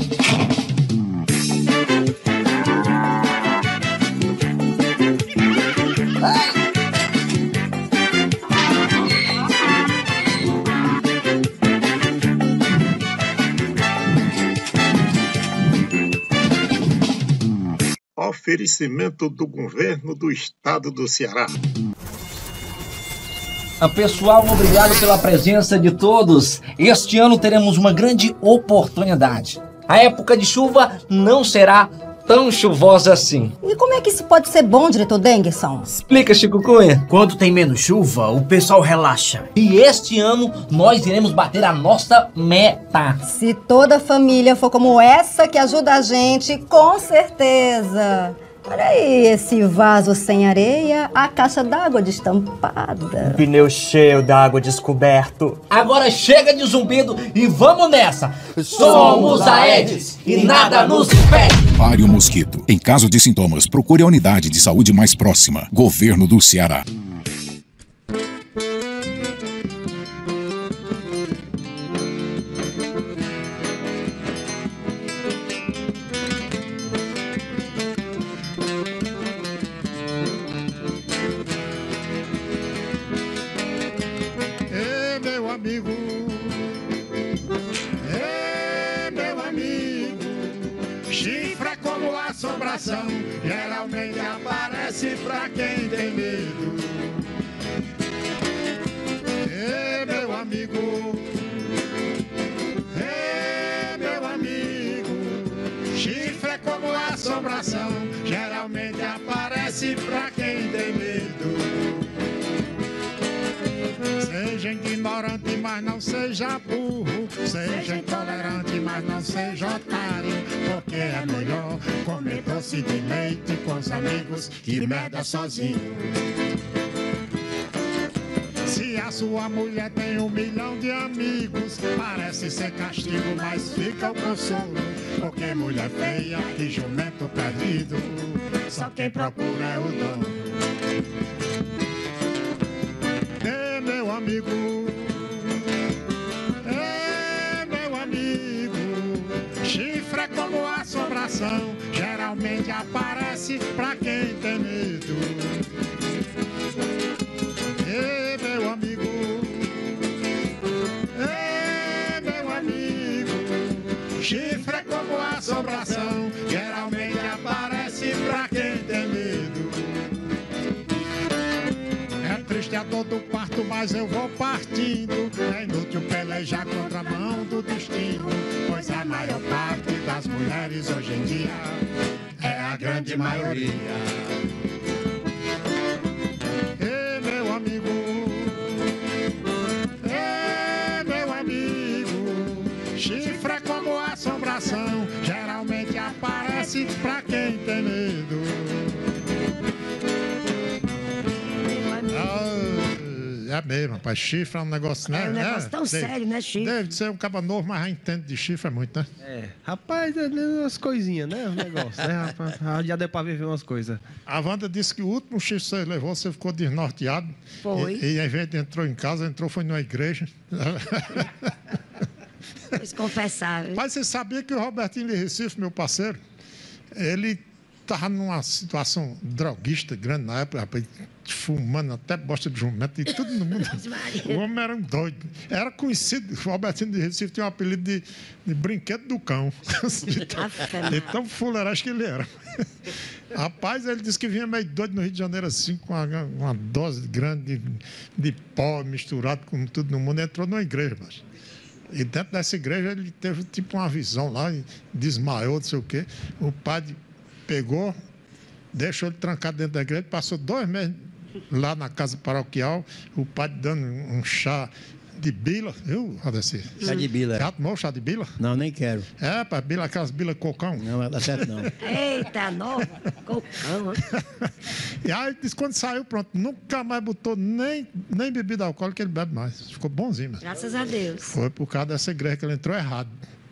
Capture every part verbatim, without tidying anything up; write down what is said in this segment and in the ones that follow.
Oferecimento do governo do estado do Ceará. Pessoal, obrigado pela presença de todos. Este ano teremos uma grande oportunidade. A época de chuva não será tão chuvosa assim. E como é que isso pode ser bom, diretor Denguerson? Explica, Chico Cunha. Quando tem menos chuva, o pessoal relaxa. E este ano nós iremos bater a nossa meta. Se toda a família for como essa que ajuda a gente, com certeza. Olha aí esse vaso sem areia, a caixa d'água destampada. O pneu cheio d'água descoberto. Agora chega de zumbido e vamos nessa! Somos a Aedes e nada nos impede! Pare o mosquito. Em caso de sintomas, procure a unidade de saúde mais próxima. Governo do Ceará. Geralmente aparece pra quem tem medo. Ei, meu amigo, ei, meu amigo, chifre é como assombração, geralmente aparece pra quem tem medo. Seja ignorante, mas não seja burro. Seja intolerante, mas não seja otário. Porque é melhor comer doce de leite com os amigos que merda sozinho. Se a sua mulher tem um milhão de amigos, parece ser castigo, mas fica o consolo. Porque mulher feia e jumento perdido, só quem procura é o dono. Ei, meu amigo, ei, meu amigo, chifre é como assombração, geralmente aparece pra quem tem medo. Ei, meu amigo, ei, meu amigo, chifre é como assombração, geralmente aparece pra quem tem medo. Triste a dor do parto, mas eu vou partindo. É inútil pelejar contra a mão do destino, pois a maior parte das mulheres hoje em dia é a grande maioria. Ei, meu amigo, ei, meu amigo, chifre é como assombração, geralmente aparece pra quem tem medo. É mesmo, rapaz. Chifre é um negócio, né? É um negócio é, tão deve, sério, né, chifre? Deve ser um caba novo, mas já entende de chifre é muito, né? É. Rapaz, é umas coisinhas, né? Os negócios, né, rapaz? Já deu pra viver umas coisas. A Wanda disse que o último chifre que você levou, você ficou desnorteado. Foi. E, e ao invés de entrou em casa, entrou foi numa igreja. Pois confessar. Mas você sabia que o Robertinho de Recife, meu parceiro, ele estava numa situação droguista grande na época, rapaz, fumando até bosta de jumento e tudo no mundo. O homem era um doido. Era conhecido, o Robertinho de Recife tinha um apelido de, de brinquedo do cão. De tão fuleiragem que ele era. Rapaz, ele disse que vinha meio doido no Rio de Janeiro assim, com uma, uma dose grande de, de pó misturado com tudo no mundo, entrou numa igreja, mas. E dentro dessa igreja ele teve tipo uma visão lá, e desmaiou, não sei o quê. O padre pegou, deixou ele trancado dentro da igreja, passou dois meses lá na casa paroquial, o padre dando um chá de bila, viu, Rodeci? Chá de bila. Já tomou chá de bila? Não, nem quero. É, para bila, aquelas bila cocão. Não, não dá certo não. Eita, nova, cocão. E aí, disse, quando saiu, pronto, nunca mais botou nem, nem bebida alcoólica, ele bebe mais. Ficou bonzinho mesmo. Graças a Deus. Foi por causa dessa igreja que ele entrou errado.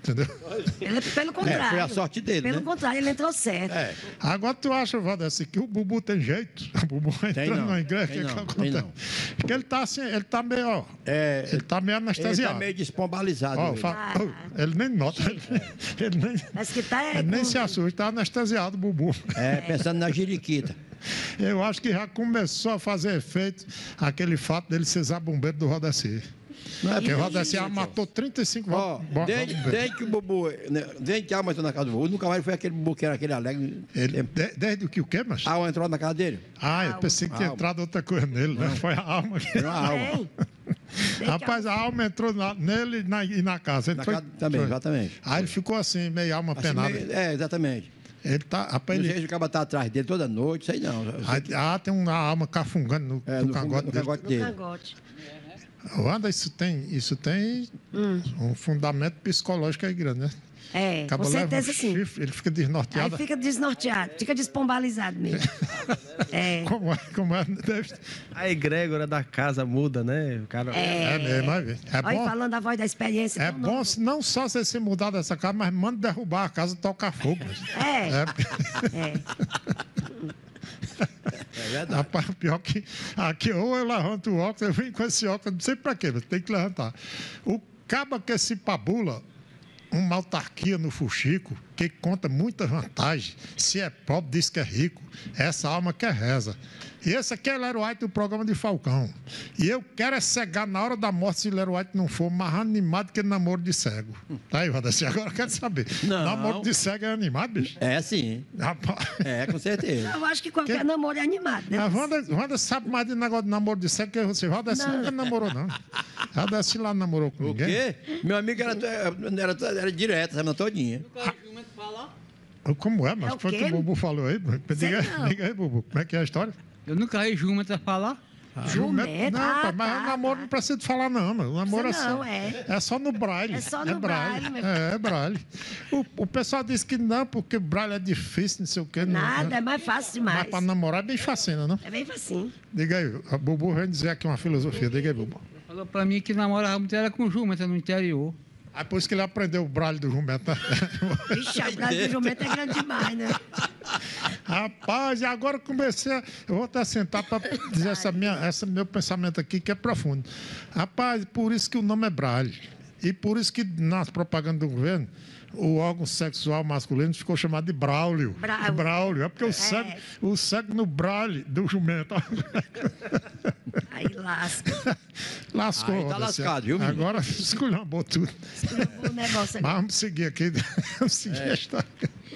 entendeu? Ele, pelo contrário. É, foi a sorte dele, Pelo né? contrário, ele entrou certo. É. Agora tu acha, Valdeci, que o Bubu tem jeito? O Bubu entrando não, na igreja, o tem que, que não, acontece? tem não. Porque ele tá assim, ele tá meio, ó, É, ele tá meio ele anestesiado. tá meio despombalizado. Ó, ele. fa- oh, ele nem nota, ele, ele nem, Mas que tá é, ele nem com- se assusta, tá anestesiado o Bubu. É, pensando na jiriquita. Eu acho que já começou a fazer efeito aquele fato dele ser zabumbeiro do Rodeci. Não é Porque o possível. Rodeci já matou trinta e cinco Ó, bo- desde, bombeiros. desde que o Bubu, né, desde que a alma entrou na casa do Bubu, nunca mais foi aquele Bubu que era aquele alegre. Ele, de- desde o que o quê, mas? A alma entrou na casa dele. Ah, eu pensei que tinha Alma. entrado outra coisa nele, né? Foi a alma que... Era uma alma. Tem. Rapaz, a alma entrou na- nele e na, e na casa. Ele Na foi- casa também, foi. exatamente. Aí ele ficou assim, meio alma Assim, penada. meio- é, exatamente. Ele tá. Rapaz, Não ele, sei se o cara tá atrás dele toda noite, sei não. Eu sei Aí- que- ah, tem uma alma cafungando no, é, no no, cangote no dele. cangote No dele. cangote. Wanda, isso tem, isso tem um fundamento psicológico aí grande, né? É, Acaba com leva certeza um sim. chifre, ele fica Aí desnorteado. fica desnorteado, fica despombalizado mesmo. É. Como é? Como é? Deve... A egrégora da casa muda, né? O cara... É mesmo, é, é Olha, bom. falando a voz da experiência. É tão bom nova. se não só você se mudar dessa casa, mas manda derrubar a casa e tocar fogo. É. É. É. É verdade. Rapaz, pior que aqui, ou eu levanto o óculos, eu venho com esse óculos, não sei pra quê, mas tem que levantar. O caba que se pabula uma autarquia no Fuxico, que conta muita vantagem. Se é pobre, diz que é rico. Essa alma que é reza. E esse aqui é Lero White do programa de Falcão. E eu quero é cegar na hora da morte se Lero White não for mais animado que namoro de cego. Tá aí, Valdeci, agora eu quero saber. Não. Namoro de cego é animado, bicho? É sim. Rapaz. É, com certeza. Eu acho que qualquer Que- namoro é animado, né? A Wanda, Wanda sabe mais de negócio de namoro de cego que você. Valdeci nunca namorou, não. Valdeci lá não namorou com O ninguém. quê? Meu amigo era, era, era direto, a semana todinha. Como é, mas É o foi quê? que o Bubu falou aí? Diga, não. diga aí, Bubu, como é que é a história? Eu nunca vi jumenta falar. Jumento? Não, Ah, pá, mas tá, o namoro tá. não precisa de falar, não, mano. O namoro Precisa é, não, só, é. é só no braille. É só no braille, meu É, é braille. O, o pessoal diz que não, porque braille é difícil, não sei o quê. não- Nada, não- é mais fácil Mas demais. pra namorar é bem facinho, não? É bem facinho. Diga aí, a Bubu vem dizer aqui uma filosofia. Diga aí, Bubu. Falou pra mim que namorava muito era com jumenta no interior. Aí por isso que ele aprendeu o braille do jumento, né? Vixe, a praia do jumento é grande demais, né? Rapaz, e agora eu comecei a... Eu vou até sentar para dizer essa minha, esse meu pensamento aqui, que é profundo. Rapaz, por isso que o nome é braille. E por isso que nas propagandas do governo, o órgão sexual masculino ficou chamado de Braulio. Braulio. Braulio. É porque o É. cego, o cego no braille do jumento. Aí lasca. Lascou. Aí tá Rodrigo. lascado, viu, menino? Agora esculhambou tudo. O negócio Mas aqui. vamos seguir aqui. Vamos seguir É. a história.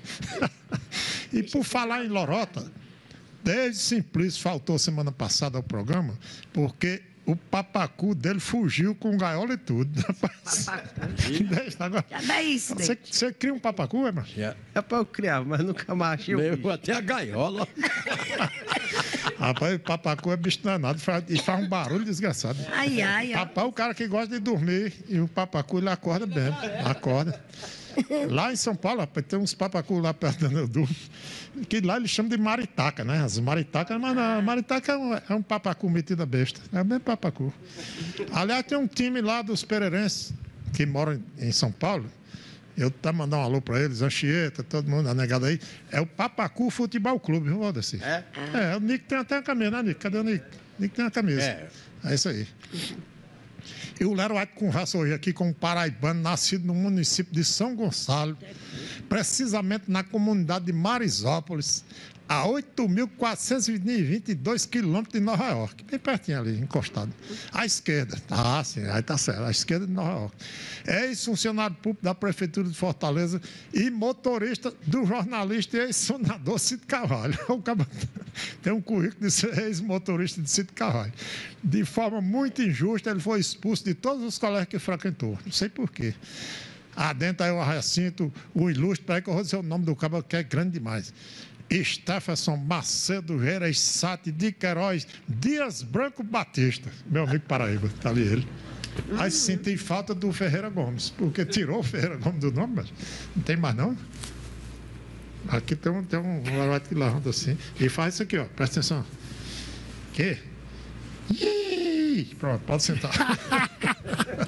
E por falar em lorota, desde Simplício faltou semana passada ao programa, porque o papacu dele fugiu com gaiola e tudo. Rapaz. Desde agora- Já é isso, Você, Deide. você cria um papacu, é, macho? É pra eu criar, mas nunca mais achei o bicho. Levou até a gaiola. Rapaz, o papacu é bicho danado faz- e faz um barulho desgraçado. Ai, ai, ó. Papai é o cara que gosta de dormir e o papacu ele acorda bem. Acorda. Lá em São Paulo, rapaz, tem uns papacu lá perto de onde eu durmo, que lá eles chamam de maritaca, né? As maritacas, mas não, maritaca é um, é um papacu metido a besta. É o mesmo papacu. Aliás, tem um time lá dos pereirenses que moram em São Paulo. Eu tá mandando um alô pra eles, Anchieta, todo mundo, a negada aí. É o Papacu Futebol Clube, viu, Valdeci? É? É, o Nick tem até uma camisa, né, Nick? Cadê o Nick? Nick tem uma camisa. É. É isso aí. E o Lero White conversa hoje aqui com um paraibano nascido no município de São Gonçalo, precisamente na comunidade de Marisópolis, a oito mil quatrocentos e vinte e dois quilômetros de Nova York, bem pertinho ali, encostado. À esquerda. Ah, sim, aí tá certo, à esquerda de Nova York. É ex-funcionário público da Prefeitura de Fortaleza e motorista do jornalista e ex-sonador Cid Carvalho. O cara tem um currículo de ser ex-motorista de Cid Carvalho. De forma muito injusta, ele foi expulso de todos os colégios que frequentou. Não sei por quê. Adentro aí o recinto, o ilustre, peraí que eu vou dizer o nome do cabo que é grande demais. Stephenson Macedo Reis Sati de Queiroz Dias Branco Batista, meu amigo Paraíba, tá ali ele. Aí senti falta do Ferreira Gomes, porque tirou o Ferreira Gomes do nome, mas não tem mais não. Aqui tem um, tem um garoto que levanta assim e faz isso aqui, ó, presta atenção. Que? Ih, pronto, pode sentar.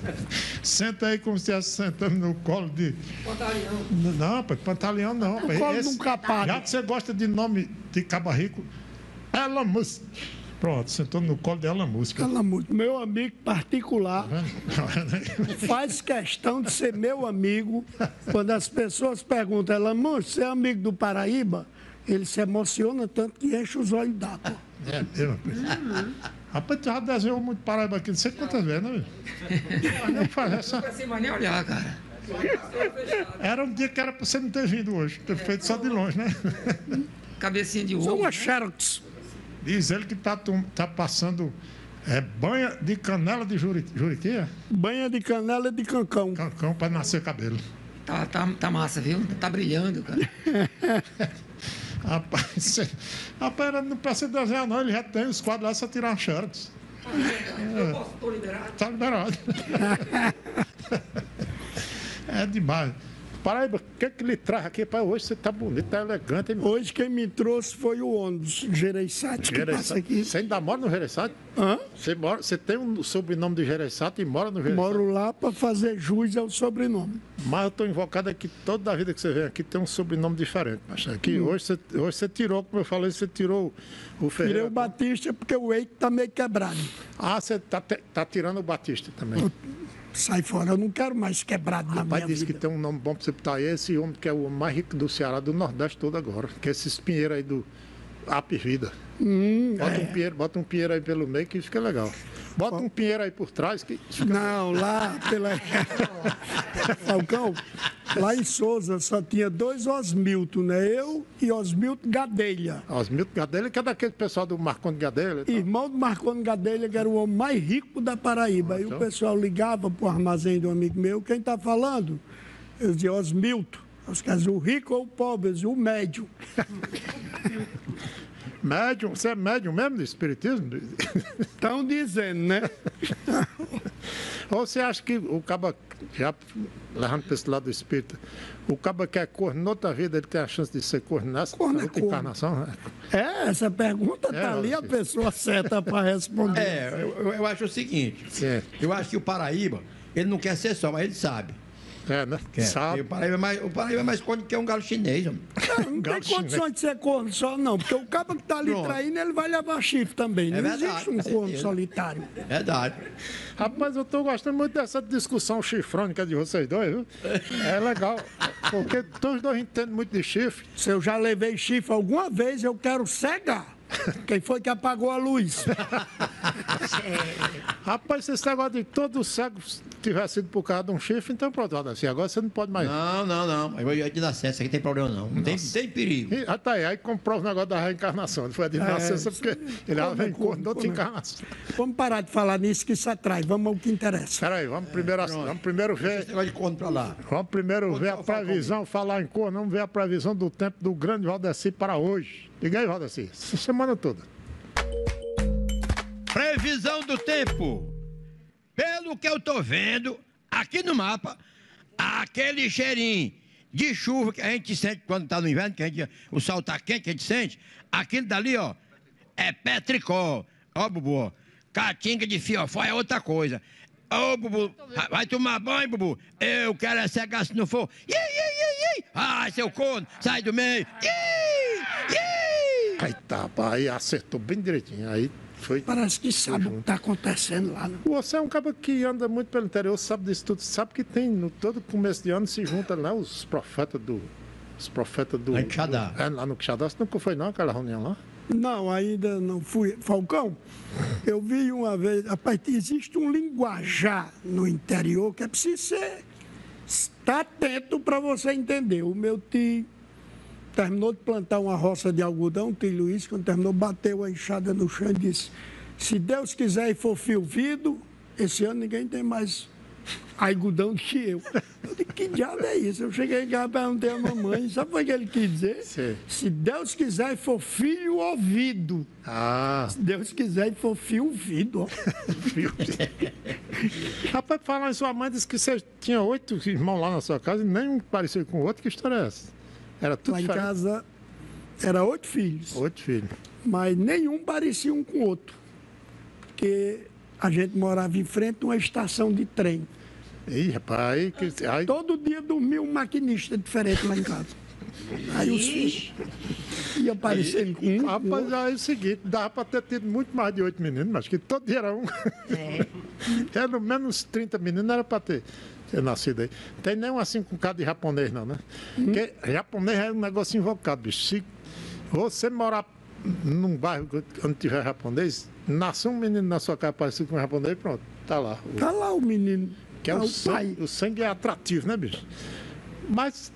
Senta aí como se estivesse sentando no colo de... Pantaleão. Não, rapaz, Pantaleão não. Rapaz. colo Esse- de um capado. Já que você gosta de nome de caba rico, Elon Musk. Pronto, sentou no colo de Elon Musk. Elon Musk, meu amigo particular, Tá vendo? faz questão de ser meu amigo. Quando as pessoas perguntam, Elon Musk, você é amigo do Paraíba? Ele se emociona tanto que enche os olhos d'água. É, mesmo, rapaz. Rapaz, tu já desenhou muito Paraíba aqui, não sei quantas vezes, né, velho? Mas não faz essa... Não precisa mais nem olhar, cara. Era um dia que era pra você não ter vindo hoje, ter feito só de longe, né? Cabecinha de São ovo. as xerox. Diz ele que tá, tum- tá passando é, banha de canela de juri, juriti, é? Banha de canela de cancão. Cancão pra nascer cabelo. Tá, tá, tá massa, viu? Tá brilhando, cara. Rapaz, cê, rapaz, era- não precisa desenhar não, ele já tem os quadros lá, só tirar xerox. Eu posso, tô liberado. Tá liberado. É demais. Paraíba, o que que lhe traz aqui? Pai, hoje você tá bonito, tá elegante, hein? Hoje quem me trouxe foi o ônibus Gereissati, que passa aqui. Você ainda mora no Gereissati? Hã? Você, mora, você tem um sobrenome de Gereissati e mora no Gereissati? Moro lá para fazer jus ao sobrenome. Mas eu estou invocado aqui, toda a vida que você vem aqui tem um sobrenome diferente. Mas aqui, Hum. hoje, você, hoje você tirou, como eu falei, você tirou o Ferreira. Tirei o Batista porque o Eike tá meio quebrado. Ah, você tá, te- tá tirando o Batista também. Sai fora, eu não quero mais quebrado na Rapaz, minha disse vida. que tem um nome bom para você botar aí, esse homem que é o mais rico do Ceará, do Nordeste todo agora, que é esses pinheiros aí do Ap Vida. Hum, Bota, é. um pinheiro, bota um pinheiro aí pelo meio que fica legal. Bota um pinheiro aí por trás que fica... Não, lá pela. Falcão, lá em Souza só tinha dois Osmilton, né? Eu e Osmilton Gadelha. Osmilton Gadelha, que é daquele pessoal do Marconi Gadelha. Irmão do Marconi Gadelha, que era o homem mais rico da Paraíba. Aí o pessoal ligava pro armazém do amigo meu, quem tá falando? Eu dizia Osmilton. Os caras, o rico ou o pobre? Eu dizia, o médio. Médium, você é médium mesmo do espiritismo? Estão dizendo, né? Ou você acha que o caba, já levando para esse lado do espírita, o caba que é corno, noutra vida ele tem a chance de ser corno nessa Corno é outra corno. encarnação? Né? É, essa pergunta É, tá ali, a Valdir. pessoa certa para responder. É, eu, eu- eu acho o seguinte. Eu acho que o Paraíba, ele não quer ser só, mas ele sabe. É, né? Quer. Sabe. E O Paraíba é mais, o Paraíba é mais corno que um galo chinês, homem. Não tem condições de ser corno só, não, porque o cabo que tá ali Pronto. traindo, ele vai levar chifre também. Não É verdade, existe um com corno certeza. solitário. Verdade. Rapaz, eu tô gostando muito dessa discussão chifrônica de vocês dois, viu? É legal, porque todos dois entendem muito de chifre. Se eu já levei chifre alguma vez, eu quero cegar. Quem foi que apagou a luz? Rapaz, se esse negócio de todo cego tivesse sido por causa de um chifre, então pronto, assim, agora você não pode mais. Não, não, não. Eu ia de nascença, aqui tem problema não. Não tem, tem perigo. E, ah, tá aí, aí comprova o negócio da reencarnação. Não foi a de É, nascença, porque ele como, vem como, cor de outra como. encarnação. Vamos parar de falar nisso que isso atrai. Vamos ao que interessa. Peraí, vamos primeiro, assim, vamos primeiro ver. Esse negócio de corno pra lá. Vamos primeiro ver a previsão, falar em cor, vamos ver a previsão do tempo do grande Valdeci para hoje. Liga aí, Valdeci, essa semana toda. Previsão do tempo. Pelo que eu tô vendo, aqui no mapa, aquele cheirinho de chuva que a gente sente quando tá no inverno, que a gente, o sol tá quente, que a gente sente, aquilo dali, ó, é petricó. Ó, Bubu, ó, caatinga de fiofó é outra coisa. Ô, Bubu, vai- vai tomar banho, Bubu. Eu quero é cegar se não for. Ih, ih, ih, ih. Ai, seu corno, sai do meio. Ih, ih. Aí tá, aí acertou bem direitinho. Aí foi. Parece que sabe o que está acontecendo lá. Né? Você é um cara que anda muito pelo interior, sabe disso tudo. Sabe que tem, no todo começo de ano, se junta lá os profetas do. Os profetas do. Lá em Quixadá. do- É, lá no Quixadá. Você nunca foi, não, aquela reunião lá? Não, ainda não fui. Falcão, eu vi uma vez. Rapaz, existe um linguajar no interior que é preciso ser. Estar atento para você entender. O meu tio terminou de plantar uma roça de algodão, o tio Luiz, quando terminou, bateu a enxada no chão e disse: se Deus quiser e for filvido, esse ano ninguém tem mais algodão do que eu. Eu disse, que diabo é isso? Eu cheguei em casa e perguntei à mamãe, sabe o que ele quis dizer? Sim. Se Deus quiser e for filho ouvido. Ah. Se Deus quiser e for filho ouvido. ó. Rapaz, falar em sua mãe, disse que você tinha oito irmãos lá na sua casa e nenhum parecido com o outro. Que história é essa? Era tudo Lá em diferente. casa, era oito filhos. Oito filhos. Mas nenhum parecia um com o outro. Porque a gente morava em frente a uma estação de trem. Ih, rapaz, aí, que, aí... Todo dia dormia um maquinista diferente lá em casa. Aí os filhos iam aparecendo com um. Rapaz, aí é o seguinte, dava para ter tido muito mais de oito meninos, mas que todo dia era um. É. Pelo menos trinta meninos era para ter, ter nascido aí. Tem nem um assim com cara de japonês, não, né? Hum. Porque japonês é um negócio invocado, bicho. Se você morar num bairro onde tiver japonês, nasce um menino na sua casa parecido com um japonês, pronto, tá lá. Tá lá o menino. Que é tá o, o sangue, pai. o sangue é atrativo, né, bicho? Mas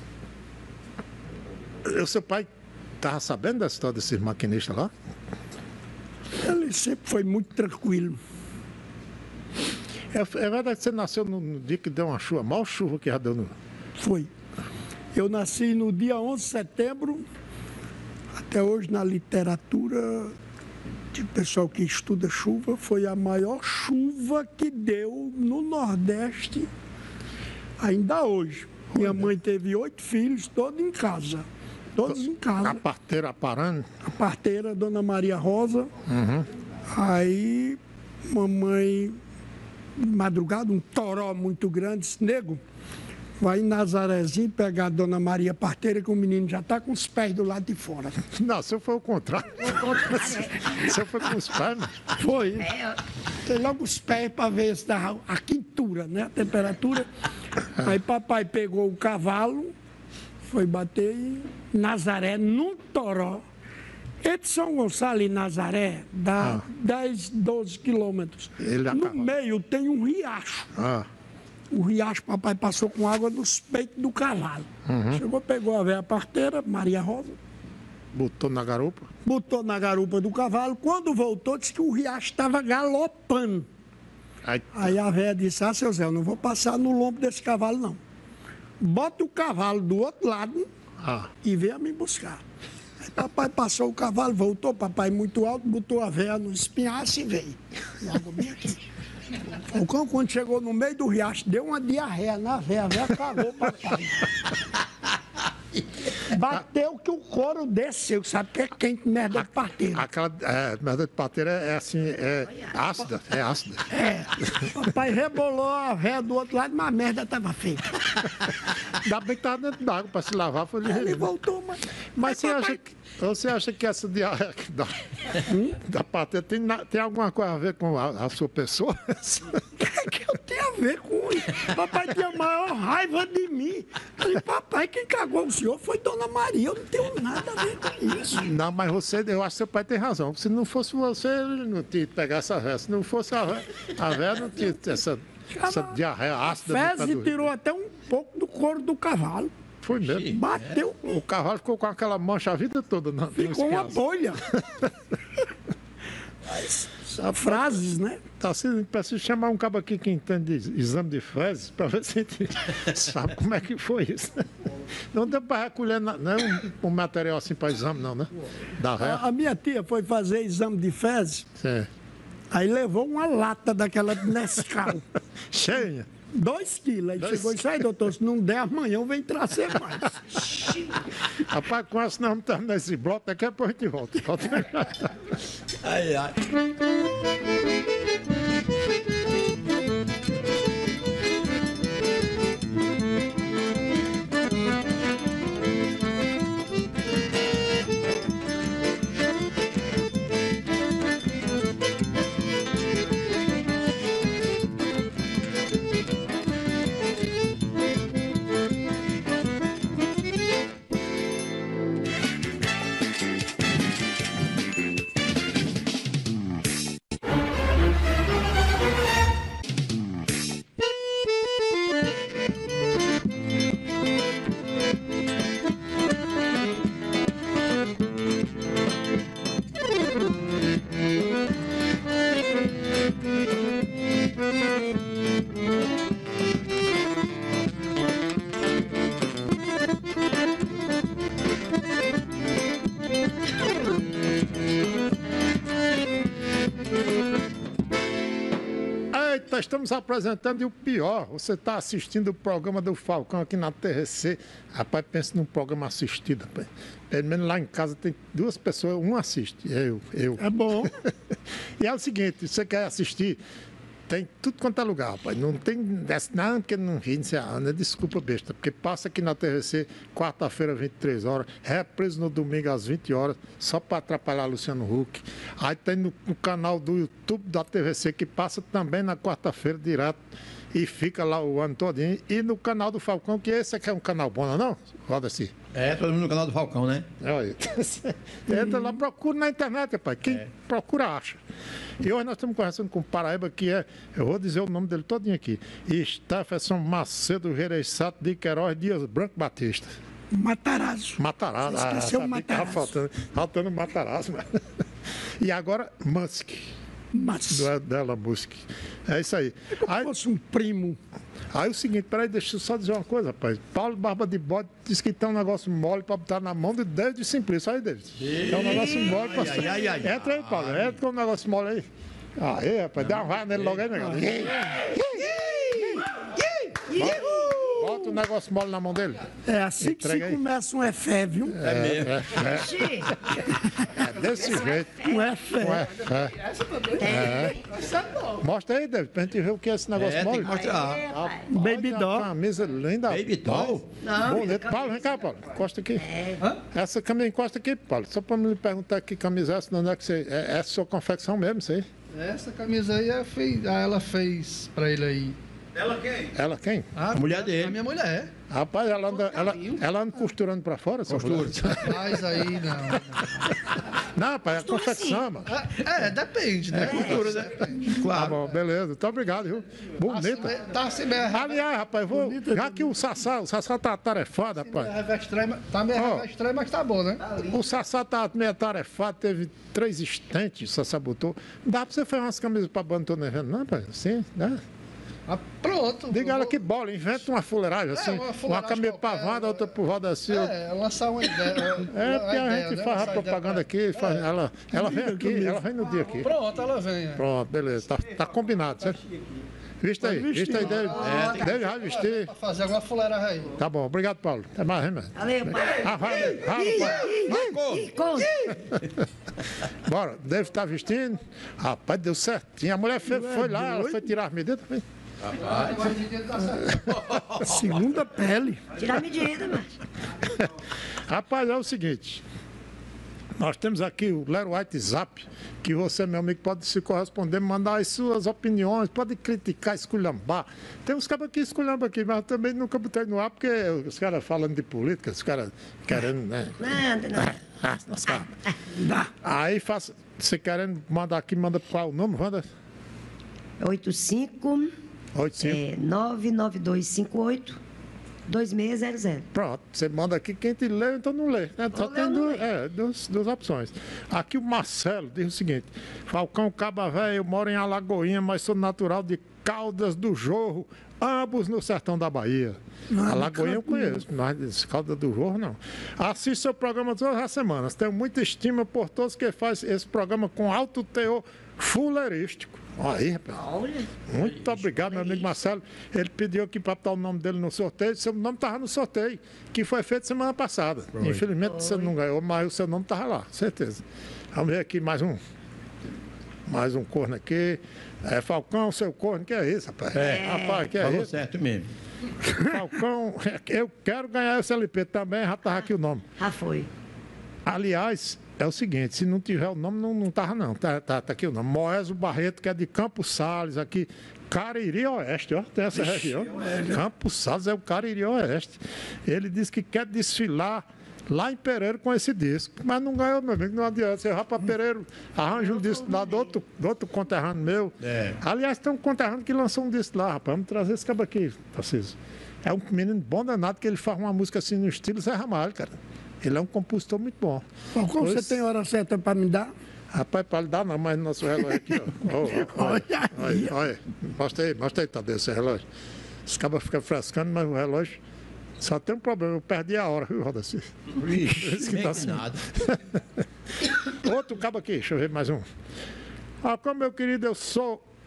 o seu pai estava sabendo da história desses maquinistas lá? Ele sempre foi muito tranquilo. É, é verdade que você nasceu no, no dia que deu uma chuva, a maior chuva que já deu no... Foi. Eu nasci no dia onze de setembro. Até hoje, na literatura, de pessoal que estuda chuva, foi a maior chuva que deu no Nordeste ainda hoje. Minha mãe teve oito filhos, todos em casa. Todos em casa. A parteira parando? A parteira, Dona Maria Rosa. Uhum. Aí, mamãe, de madrugada, um toró muito grande, disse, nego, vai em Nazarezinho pegar a Dona Maria Parteira, que o menino já está com os pés do lado de fora. Não, se eu for o contrário. Se eu for com os pés, né? Foi. Tem logo os pés para ver se dá a quintura, né? A temperatura. Aí papai pegou o cavalo, foi bater em Nazaré, num toró. E de São Gonçalo e Nazaré dá ah. dez, doze quilômetros. Ele no meio tem um riacho. Ah. O riacho, papai passou com água nos peitos do cavalo. Uhum. Chegou, pegou a velha parteira, Maria Rosa. Botou na garupa? Botou na garupa do cavalo. Quando voltou, disse que o riacho estava galopando. Ai. Aí a velha disse, ah, seu Zé, eu não vou passar no lombo desse cavalo, não. Bota o cavalo do outro lado ah. e venha me buscar. Aí papai passou o cavalo, voltou, papai muito alto, botou a velha no espinhaço e veio. Logo bem aqui. O cão, quando chegou no meio do riacho, deu uma diarreia na véia, a véia cagou o papai. Bateu que o couro desceu, sabe que é quente, merda de parteira. Aquela é, merda de parteira é assim, é ácida, é ácida. É, papai rebolou a véia do outro lado, mas a merda estava feita. Ainda bem que estava dentro d'água para se lavar, foi ligeiro. Ele voltou, mas... Mas você acha, que, você acha que essa diarreia da, hum? da parteira tem, tem alguma coisa a ver com a, a sua pessoa? O que eu tenho a ver com isso? Papai tinha a maior raiva de mim. Falei, papai, quem cagou o senhor foi Dona Maria, eu não tenho nada a ver com isso. Não, mas você, eu acho que seu pai tem razão. Se não fosse você, ele não tinha pegar essa véia. Se não fosse a véia, a véia não tinha essa, essa diarreia ácida. A fezes tirou até um pouco do couro do cavalo. Foi mesmo. Bateu. O cavalo ficou com aquela mancha a vida toda. Não, ficou uma bolha. São frases, né? Tá assim, preciso chamar um cabo aqui que entende de exame de fezes para ver se a gente sabe como é que foi isso. Não deu para recolher não é um, um material assim para exame, não, né? Da ré. A, a minha tia foi fazer exame de fezes. Sim. Aí levou uma lata daquela Nescau. Cheia. Dois quilos. Aí Dois... chegou e disse, aí, doutor, se não der amanhã eu venho trazer mais. Rapaz, com essa nós vamos terminar esse bloco, daqui a pouco a gente volta. volta. Ai, ai. estamos apresentando e o pior, você está assistindo o programa do Falcão aqui na T R C. Rapaz, pensa num programa assistido, rapaz. Pelo menos lá em casa tem duas pessoas, um assiste, eu, eu. É bom. E é o seguinte, você quer assistir, tem tudo quanto é lugar, rapaz. Não tem, não, porque não ri, não sei aonde, desculpa besta, porque passa aqui na T V C, quarta-feira, vinte e três horas, represo no domingo às vinte horas, só para atrapalhar Luciano Huck. Aí tem no, no canal do YouTube da T V C, que passa também na quarta-feira direto, e fica lá o ano todinho. E no canal do Falcão, que esse aqui é um canal bom, não é não? Roda assim. É, todo mundo no canal do Falcão, né? Olha, entra lá, procura na internet, rapaz. Quem é. procura, acha. E hoje nós estamos conversando com o Paraíba, que é, eu vou dizer o nome dele todinho aqui, Stephenson Macedo Gereissati de Queiroz Dias Branco Batista. Matarazzo. Matarazzo. Você esqueceu ah, o Matarazzo. Faltando, faltando Matarazzo. Mas... E agora, Musk. Mas... Do, dela, Musk. É isso aí. É como aí, se fosse um primo. Aí o seguinte, peraí, deixa eu só dizer uma coisa, rapaz. Paulo Barba de Bode disse que tem um negócio mole para botar na mão de David Simplício. Aí, David. Tem um negócio mole para... Ai, ai, ai, entra aí, Paulo. Entra com um negócio mole aí. Aí, rapaz, dá uma vaia nele logo aí, negócio. Bota o negócio mole na mão dele. É assim que se Entrega aí. começa um Efé, viu? É, é, é, é desse jeito. Um Efé. Um Efé. É. Mostra aí, David, pra gente ver o que é esse negócio É, tem mole. que mostrar. Ah, Baby olha, doll. Camisa linda. Baby doll? Não, Bonito. Paulo, vem cá, Paulo. Encosta aqui. Essa camisa encosta aqui, Paulo. Só pra me perguntar que camisa é essa, de onde é que você... É, é sua confecção mesmo, isso aí? Essa camisa aí, ela fez, ela fez pra ele aí. Ela quem? Ela quem? A, A mulher dele. A minha mulher. Rapaz, ela anda, ela, ela anda costurando pra fora? Costura. Mas aí, não. Não, rapaz, é confecção, mano. É, é, depende, né? É cultura, né? Tá Claro. bom, beleza. Muito obrigado, viu? Bonita. Tá assim mesmo. Aliás, rapaz, vou, já que o Sassá, o Sassá tá tarefado, rapaz. É estranho, tá meio Ó. estranho, mas tá bom, né? O Sassá tá meio tarefado, teve três estentes, o Sassá botou. Dá pra você fazer umas camisas pra banda Tô Nevendo, não, rapaz? Sim, dá. Ah, pronto. Diga ela que bola, inventa uma fuleiragem assim. uma Uma, fuleiragem camisa qualquer, pavada, outra por roda assim. outra- É, lançar uma ideia. É, porque a gente faz a propaganda aqui, faz- ela, ela vem aqui, ela vem no dia aqui. Pronto, ela vem. é. Pronto, beleza, tá, tá combinado, certo? Vista aí, vista aí, deve, deve já vestir. Pra fazer alguma fuleiragem aí. Tá bom, obrigado, Paulo. Até mais, hein, mano? Valeu, pai. Ah, vai, vai, vai. Ih, conta. Bora, deve estar vestindo. Rapaz, deu certinho. A mulher foi, foi lá, ela foi tirar as medidas. Foi. Segunda pele. Tira a medida, mas. Rapaz, é o seguinte. Nós temos aqui o Lero WhatsApp, que você, meu amigo, pode se corresponder, mandar as suas opiniões, pode criticar, esculhambar. Tem uns cabos que esculhambam aqui, mas eu também nunca botei no ar, porque os caras falando de política, os caras querendo, né? Nada, nada. Ah, nossa, cara. Aí, faça, você querendo mandar aqui, manda qual o nome, Wanda? oito cinco oito cinco. é, nove nove dois cinco oito dois seis zero zero. Pronto, você manda aqui, quem te lê, então não lê. Né? Só Ou tem lê ou não duas, lê. é, duas, duas opções. Aqui o Marcelo diz o seguinte: Falcão Caba Véia, eu moro em Alagoinha, mas sou natural de Caldas do Jorro, ambos no sertão da Bahia. Ah, Alagoinha eu tranquilo. conheço, mas Caldas do Jorro não. Assisto seu programa todas as semanas. Tenho muita estima por todos que fazem esse programa com alto teor fuleirístico. Aí, rapaz. Olha. Muito obrigado, meu amigo Marcelo. Ele pediu aqui para botar o nome dele no sorteio. Seu nome estava no sorteio, que foi feito semana passada. Infelizmente você não ganhou, mas o seu nome estava lá, certeza. Vamos ver aqui mais um. Mais um corno aqui. É, Falcão, seu corno, que é isso, rapaz? É. Rapaz, que é Falou isso? certo mesmo. Falcão, eu quero ganhar esse L P também, já estava aqui o nome. Já foi. Aliás, é o seguinte, se não tiver o nome, não, não tava não. Tá, tá, tá aqui o nome. Moésio Barreto, que é de Campos Sales, aqui. Cariri Oeste, ó. Tem essa região. Campos Sales é o Cariri Oeste. Ele disse que quer desfilar lá em Pereiro com esse disco. Mas não ganhou, meu amigo. Não adianta. Você vai para Pereiro, arranja um disco lá do outro, do outro conterrâneo meu. É. Aliás, tem um conterrâneo que lançou um disco lá, rapaz. Vamos trazer esse cabo aqui, Tarcísio. É um menino bom danado, que ele faz uma música assim no estilo Zé Ramalho, cara. Ele é um compositor muito bom. Falcão, Pois- você tem hora certa para me dar? Rapaz, para lhe dar não, mas nosso relógio aqui, ó. Ó, ó, Olha olha, aí. olha, olha. Mostra aí, mostra aí, Tadeu, esse relógio. Os cabas ficam frescando, mas o relógio só tem um problema. Eu perdi a hora, viu, Rodaci? Esse que tá assim. nada. Outro cabo aqui, deixa eu ver mais um. Ah, como meu querido, eu sou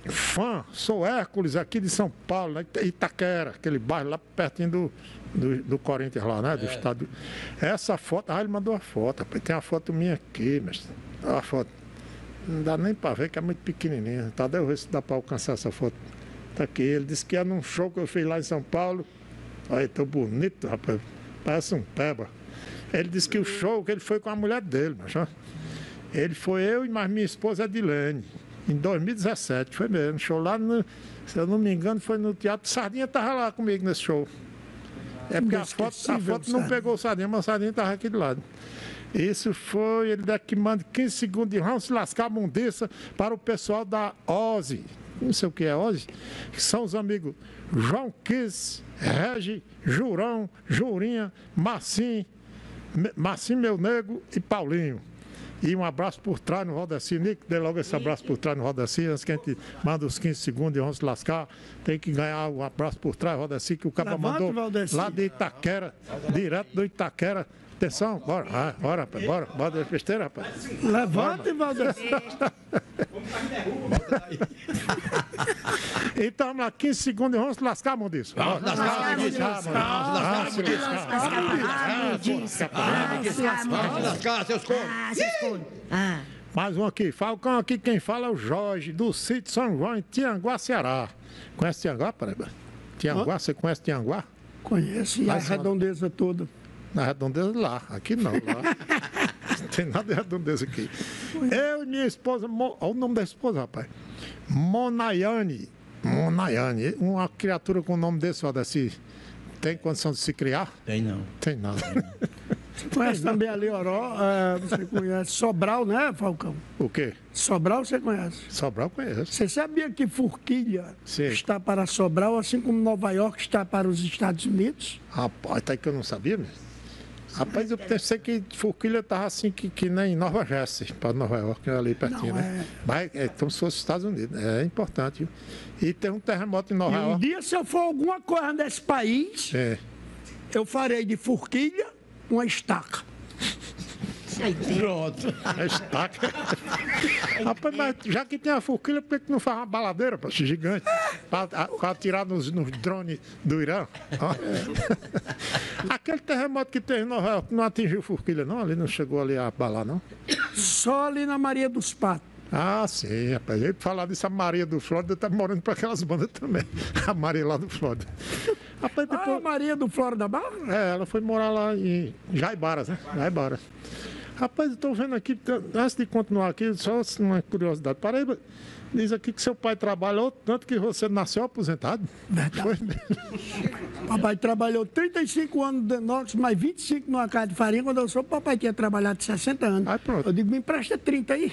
fã, sou Hércules aqui de São Paulo, né? Itaquera, aquele bairro lá pertinho do, do, do Corinthians lá, né? Do é. estado. Essa foto, ah, ele mandou a foto, rapaz. Tem uma foto minha aqui, mas a foto. Não dá nem pra ver, que é muito pequenininha. Tá, deixa eu ver se dá pra alcançar essa foto. Tá aqui, ele disse que ia num show que eu fiz lá em São Paulo. Aí, tô bonito, rapaz. Parece um peba. Ele disse que o show que ele foi com a mulher dele, mas ó. Ele foi eu e mais minha esposa Edilene, em dois mil e dezessete, foi mesmo. Show lá, no, se eu não me engano, foi no Teatro Sardinha, estava lá comigo nesse show. É porque a foto, a foto não pegou o Sardinha, mas o Sardinha estava aqui do lado. Isso foi, ele daqui manda quinze segundos de vamos se lascar a mundiça para o pessoal da Ozzy. Não sei o que é Ozzy, que são os amigos João Kiss, Regi, Jurão, Jurinha, Marcinho, Marcinho Meu Nego e Paulinho. E um abraço por trás no Rodeci, Nick, dê logo esse abraço por trás no Rodeci, antes que a gente manda os quinze segundos e vamos se lascar. Tem que ganhar um abraço por trás, Rodeci, que o cara mandou Valdeci. Lá de Itaquera, direto do Itaquera. Atenção, bora, ah, bora, rapaz, bora, bora de besteira, rapaz. Levante, Valdeci. Então, vamos lá, quinze segundos e vamos se lascar, Mundiço. Vamos se lascar, Mundiço. Vamos se lascar, seus cornos. Mais um aqui, Falcão aqui, quem fala é o Jorge, do sítio São João, em Tianguá, Ceará. Conhece Tianguá, Paraíba? Tianguá, você conhece Tianguá? Conheço, e a redondeza toda. Na redondeza lá, aqui não, lá. Não tem nada de redondeza aqui. Eu e minha esposa, Mo... olha o nome da esposa, rapaz. Monaiane. Monaiane. Uma criatura com o nome desse, Odessi, tem condição de se criar? Tem não. Tem nada. Você conhece também ali, Oró, é, você conhece Sobral, né, Falcão? O quê? Sobral você conhece? Sobral conheço. Você sabia que Forquilha Sim. está para Sobral, assim como Nova York está para os Estados Unidos? Rapaz, tá aí que eu não sabia mesmo. Rapaz, eu pensei que Forquilha estava assim, que, que nem Nova Jersey, para Nova York, ali pertinho, não, né? É... Mas é como se fosse Estados Unidos, é importante. Viu? E tem um terremoto em Nova e um York. Um dia, se eu for alguma coisa nesse país, é. eu farei de Forquilha uma estaca. Pronto. A estaca. Rapaz, mas já que tem a Forquilha, por que que não faz uma baladeira, pô, gigante? Para atirar nos, nos drones do Irã? Aquele terremoto que teve em Nova York não atingiu Forquilha, não? Ali não chegou ali a abalar, não? Só ali na Maria dos Patos. Ah, sim, rapaz. Eu ia falar disso, a Maria do Flórida tá morando para aquelas bandas também. A Maria lá do Flórida. Rapaz, depois... Ah, a Maria do Flórida Bar? É, ela foi morar lá em Jaibaras, né? Jaibaras. Rapaz, eu estou vendo aqui, antes de continuar aqui, só uma curiosidade. Paraíba diz aqui que seu pai trabalhou tanto que você nasceu aposentado. Verdade. Foi mesmo. Papai trabalhou trinta e cinco anos no Denox, mais vinte e cinco numa casa de farinha. Quando eu sou, papai tinha trabalhado sessenta anos. Aí pronto. Eu digo, me empresta trinta aí.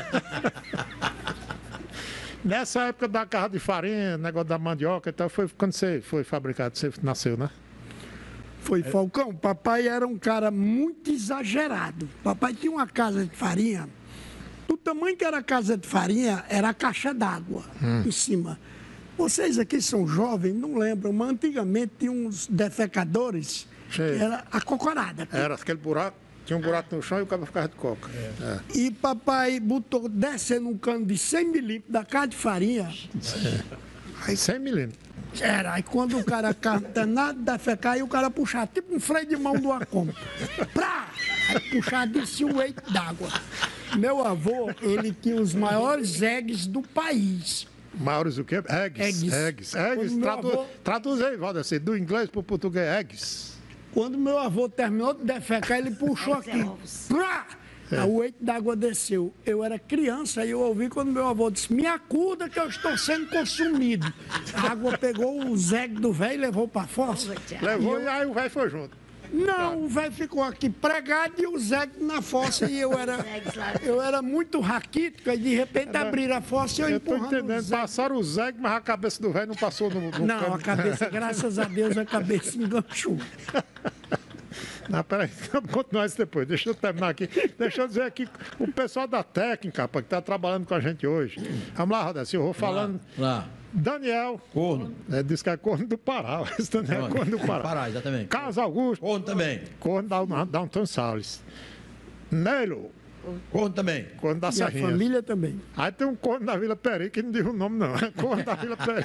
Nessa época da casa de farinha, negócio da mandioca e tal, foi quando você foi fabricado, você nasceu, né? Foi, Falcão. Papai era um cara muito exagerado. Papai tinha uma casa de farinha. Do tamanho que era a casa de farinha, era a caixa d'água hum. em cima. Vocês aqui são jovens, não lembram, mas antigamente tinha uns defecadores, que era a cocorada. Era aquele buraco, tinha um buraco no chão e o cara ficava de coca. É. É. E papai botou, descendo um cano de cem milímetros da casa de farinha. É. Aí cem milímetros. Era, aí quando o cara canta nada da fecar, aí o cara puxava, tipo um freio de mão do Acompa. Prá! Aí puxava, descia o leite d'água. Meu avô, ele tinha os maiores eggs do país. Maiores o quê? Eggs. Eggs. Eggs. Eggs. Tradu avô... Traduz aí, Valdeci, do inglês para o português, eggs. Quando meu avô terminou de defecar, ele puxou aqui. Prá! É. Aí o leite d'água desceu. Eu era criança e eu ouvi quando meu avô disse: me acuda que eu estou sendo consumido. A água pegou o zegue do velho e levou para fora. Levou e, eu... e aí o velho foi junto. Não, o velho ficou aqui pregado e o zegue na fossa. E eu era, eu era muito raquítico. E de repente abriram a fossa e eu, eu empurrando. Eu tô entendendo. Passaram o zegue, mas a cabeça do velho não passou no, no Não, cano. A cabeça, graças a Deus, a cabeça enganchou. Não, peraí, vamos continuar isso depois. Deixa eu terminar aqui. Deixa eu dizer aqui o pessoal da técnica, que está trabalhando com a gente hoje. Vamos lá, Rodécio, eu vou falando. Lá, lá. Daniel. Corno. É, diz que é corno do Pará. Esse Daniel é corno do Pará. Pará, exatamente. Carlos Augusto. Corno também. Corno da Downtown Salles. Nelo. Corno também. Corno da E a Serrinha. família também. Aí tem um corno da Vila Peri, que não diz o nome não, é corno da Vila Peri.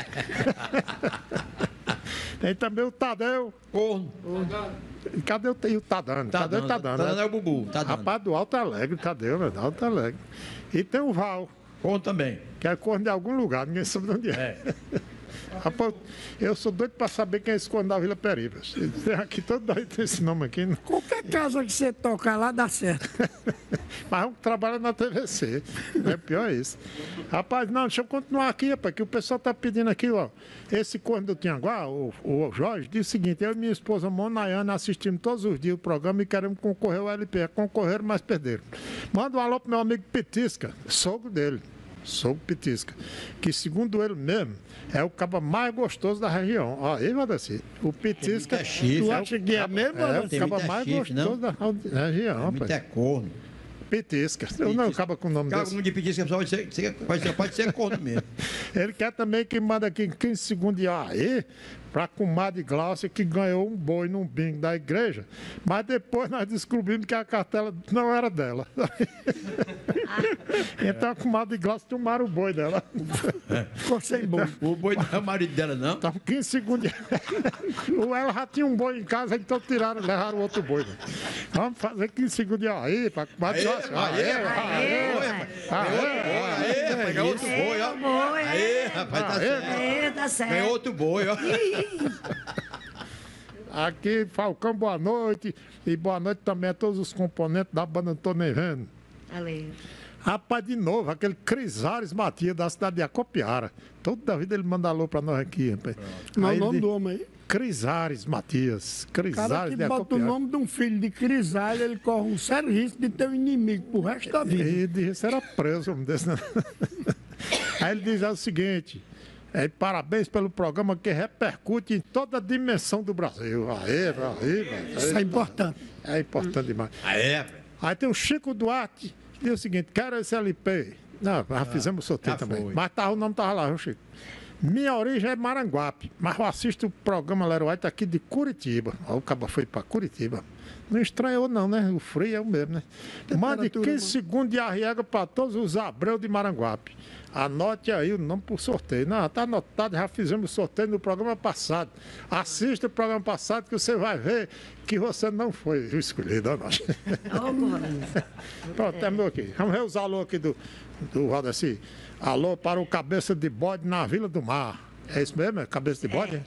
Tem também o Tadeu. Corno. E cadê o, e o Tadano? Tadeu e Tadano. Tadano é o Bubu. Tadano. Rapaz, do Alto Alegre, Tadeu, velho, Alto Alegre. E tem o Val. Corno também. Que é corno de algum lugar, ninguém sabe de onde é. é. Rapaz, eu sou doido pra saber quem é esse corno da Vila Peri. Tem aqui, todo mundo tem esse nome aqui. Qualquer casa que você tocar lá dá certo. Mas um que trabalha na T V C. É pior isso. Rapaz, não, deixa eu continuar aqui, rapaz, que o pessoal tá pedindo aqui, ó. Esse corno do Tianguá, o, o Jorge, diz o seguinte: eu e minha esposa Monayana assistimos todos os dias o programa e queremos concorrer ao L P. É, concorreram, mas perderam. Manda um alô pro meu amigo Petisca, sogro dele. Sogro Petisca, que segundo ele mesmo é o cabo mais gostoso da região. Ó, aí, Valdeci, o Petisca, é chifre, tu é acha que é mesmo? É o cabo mais chifre, gostoso não? da região, rapaz. É corno. Petisca. Eu não acaba com o nome Acaba desse. com o nome de Petisca, pode ser, pode ser, pode ser corno mesmo. Ele quer também que manda aqui em quinze segundos de aí para a comadre Glaucia, que ganhou um boi num bingo da igreja, mas depois nós descobrimos que a cartela não era dela. Então a comadre Glaucia tomaram o boi dela. Ficou sem boi. O boi não é o marido dela, não? Então, quinze segundos. O ela já tinha um boi em casa, então tiraram, levaram outro boi. Né? Vamos fazer quinze segundos de aí, para a comadre Glaucia. Aê, aê, pegar outro boi, ó. Aê, rapaz, tá certo. Aê, tá certo. Ganhou outro boi, ó. Aqui, Falcão, boa noite. E boa noite também a todos os componentes da banda Não Tô Nem Vendo. Valeu. Rapaz, de novo, aquele Crisares Matias da cidade de Acopiara. Toda a vida ele manda alô pra nós aqui, rapaz. Não, Aí o nome ele- do homem aí. Crisares Matias. O cara Crisares que de bota o Acopiara. nome de um filho de Crisália, ele corre um sério risco de ter um inimigo pro resto da vida. E de será preso, homem desse, né? Aí ele diz é o seguinte: é, parabéns pelo programa que repercute em toda a dimensão do Brasil. Aê, aê, Isso é importante. É importante demais. Aê, Aí tem o Chico Duarte, que diz o seguinte: quero esse L P. Não, já fizemos o sorteio já também. foi. Mas tá, o nome tava lá, viu, Chico? Minha origem é Maranguape, mas eu assisto o programa Lero White aqui de Curitiba. Ó, o cabo foi para Curitiba. Não estranhou não, né? O frio é o mesmo, né? Mande quinze segundos de arriega para todos os Abreu de Maranguape. Anote aí o nome por sorteio. Não, tá anotado, já fizemos o sorteio no programa passado. Assista o programa passado que você vai ver que você não foi escolhido. Ó, nós. Pronto, terminou aqui. Vamos ver os alô aqui do, do Valdeci. Alô para o Cabeça de Bode na Vila do Mar. É isso mesmo? É Cabeça de Bode?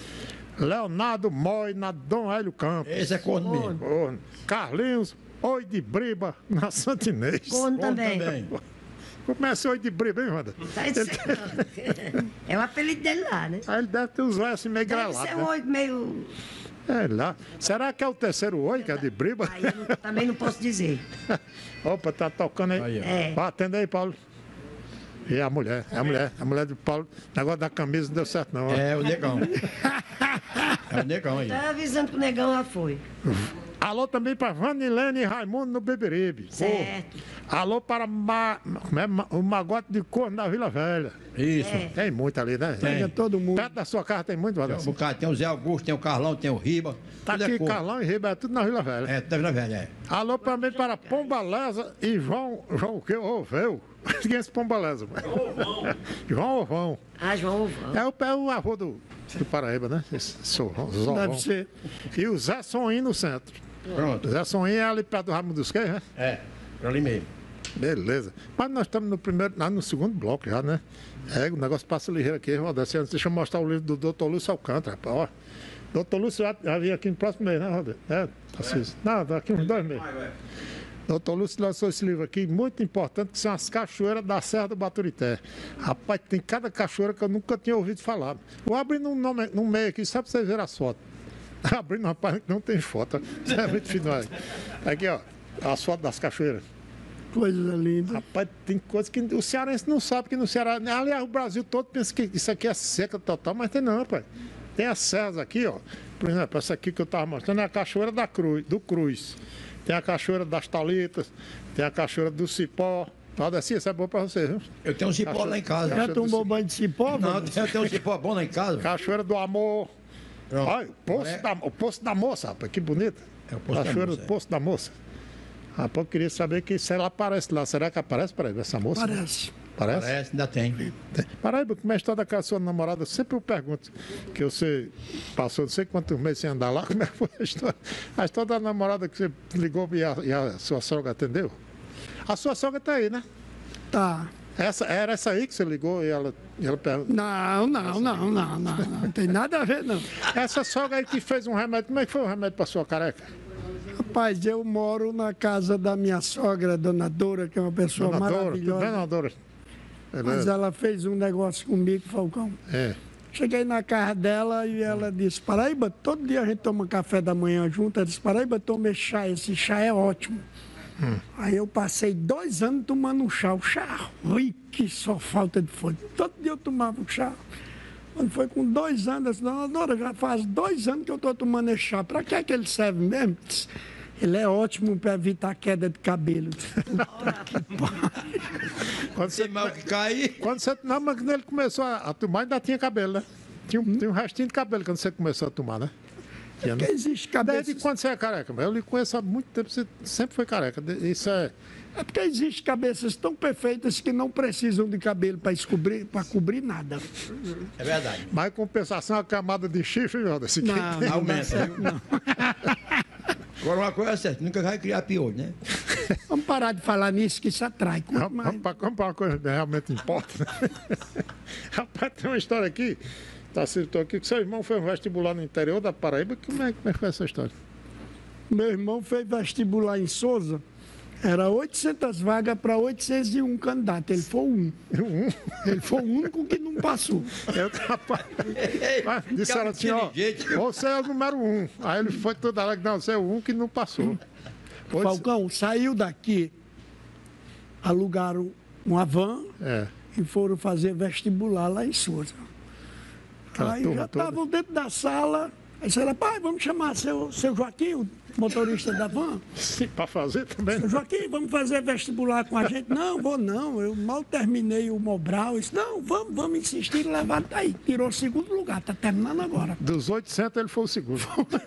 Leonardo Moi na Dom Hélio Campos. Esse é corno mesmo. Corno. Carlinhos, Oi de Briba na Santa Inês. Corno também. Começa Oi de Briba, hein, Wanda? Tá ensinando. É o apelido dele lá, né? Aí ele deve ter os olhos assim meio Deve grelados. ser né? um oi meio... É lá. Será que é o terceiro oi, que é de Briba? Aí eu não- também não posso dizer. Opa, tá tocando aí. Aí, ó. É. Ó, atende aí, Paulo. E a mulher, é a mulher, a mulher do Paulo. O negócio da camisa não deu certo, não. ó. É o negão. É o negão aí. Tá avisando que o negão já foi. Alô também para Vanilene e Raimundo no Beberibe. Certo. Alô para Ma- como é? Ma- o Magote de Corno da Vila Velha. Isso. É. Tem muito ali, né? Pega todo mundo. Perto da sua casa tem muito, Tem um Valdeci. bocado, tem o Zé Augusto, tem o Carlão, tem o Riba. Tá tudo é aqui corno. Carlão e Riba, é tudo na Vila Velha. É, tá vendo, velho? É. Alô também para Pombaleza e João, João o quê? Oveu. Quem é esse Pombaleza? João Ovão. Ah, João Ovão. É o, é o avô do, do Paraíba, né? Esse Zorrão. Zorrão. Deve ser. E o Zé Soninho no centro. Pronto. O Zé Soninho é ali perto do Raimundo dos Queijos, né? É, por ali mesmo. Beleza. Mas nós estamos no primeiro, lá no segundo bloco já, né? É, o negócio passa ligeiro aqui, Rodécio. Deixa eu mostrar o livro do doutor Lúcio Alcântara, rapaz. Ó. doutor Lúcio já, já vinha aqui no próximo mês, né, Rodécio? É, Tarcísio. Não, daqui uns dois meses. doutor Lúcio lançou esse livro aqui, muito importante, que são as cachoeiras da Serra do Baturité. Rapaz, tem cada cachoeira que eu nunca tinha ouvido falar. Vou abrir num, nome- num meio aqui, só para vocês verem as fotos. Abrindo uma página que não tem foto. Isso é muito fino. Olha. Aqui, ó, as fotos das cachoeiras. Coisa linda. Rapaz, tem coisa que o cearense não sabe que no Ceará. Aliás, o Brasil todo pensa que isso aqui é seca total, mas tem não, rapaz. Tem as serras aqui, ó. Por exemplo, essa aqui que eu estava mostrando é a Cachoeira da Cruz, do Cruz. Tem a Cachoeira das Talitas, tem a Cachoeira do Cipó. Valdeci, isso é bom pra você, viu? Eu tenho um cipó Cachoeira- lá em casa. Cachoeira Já do tomou Cipó. banho de cipó, Não, mano? eu tenho um cipó bom lá em casa. Cachoeira do Amor. Pronto. Olha, o poço, É. da, o poço da Moça, rapaz, que bonito. É o Poço da Cachoeira Moça, do é. Poço da Moça. Rapaz, eu queria saber que se ela aparece lá. Será que aparece, Paraíba, essa moça? Parece. Parece? Parece, ainda tem. Paraíba, como é a história daquela sua namorada? Sempre eu pergunto, que você passou não sei quantos meses sem andar lá, como é que foi a história? A história da namorada que você ligou e a, e a sua sogra atendeu? A sua sogra tá aí, né? Tá. Essa, era essa aí que você ligou e ela, e ela perguntou? Não, não, não, não, não, não. Não tem nada a ver, não. Essa sogra aí que fez um remédio, como é que foi o remédio para sua careca? Rapaz, eu moro na casa da minha sogra, Dona Dora, que é uma pessoa Dona Dora, maravilhosa. tudo bem, Dona Dora? Beleza. Mas ela fez um negócio comigo, Falcão. É. Cheguei na casa dela e ela disse, Paraíba, todo dia a gente toma café da manhã junto. Ela disse, Paraíba, tome chá, esse chá é ótimo. Hum. Aí eu passei dois anos tomando um chá, o chá ruim, que só falta de fome. Todo dia eu tomava um chá. Quando foi com dois anos, eu disse, Dona Dora, já faz dois anos que eu estou tomando esse chá. Para que é que ele serve mesmo? Disse, ele é ótimo para evitar queda de cabelo. Quando você mal que cai. Quando você, não, mas quando ele começou a, a tomar, ainda tinha cabelo, né? Tinha um, tinha um restinho de cabelo quando você começou a tomar, né? É porque existe cabelo. Desde quando você é careca? Eu lhe conheço há muito tempo, você sempre foi careca. Isso é. É porque existem cabeças tão perfeitas que não precisam de cabelo para cobrir, para cobrir nada. É verdade. Mas em compensação, a camada de chifre, ó, desse Não, aqui. não Aumenta, certo, viu? não. Agora uma coisa é certa, nunca vai criar piolho, né? Vamos parar de falar nisso, que isso atrai. Vamos, vamos para uma coisa que realmente importa. Né? Rapaz, tem uma história aqui, tá escrito aqui, que seu irmão fez um vestibular no interior da Paraíba. Como é, como é que foi essa história? Meu irmão fez vestibular em Souza. Era oitocentas vagas para oitocentos e um candidatos. Ele foi um. Um? Ele foi o único que não passou. Eu, rapaz, disseram assim, ó, você é o número um. Aí ele foi toda hora, não, você é o um que não passou. Falcão, saiu daqui, alugaram uma van é. e foram fazer vestibular lá em Souza. Aquela Aí turma já toda. estavam dentro da sala. Aí disseram, pai, vamos chamar seu, seu Joaquim, o motorista da van? Sim, para fazer também. Seu Joaquim, vamos fazer vestibular com a gente? Não, vou não, eu mal terminei o Mobral. Eu disse, não, vamos, vamos insistir, levar daí. Tirou o segundo lugar, está terminando agora. Dos oitocentos ele foi o segundo.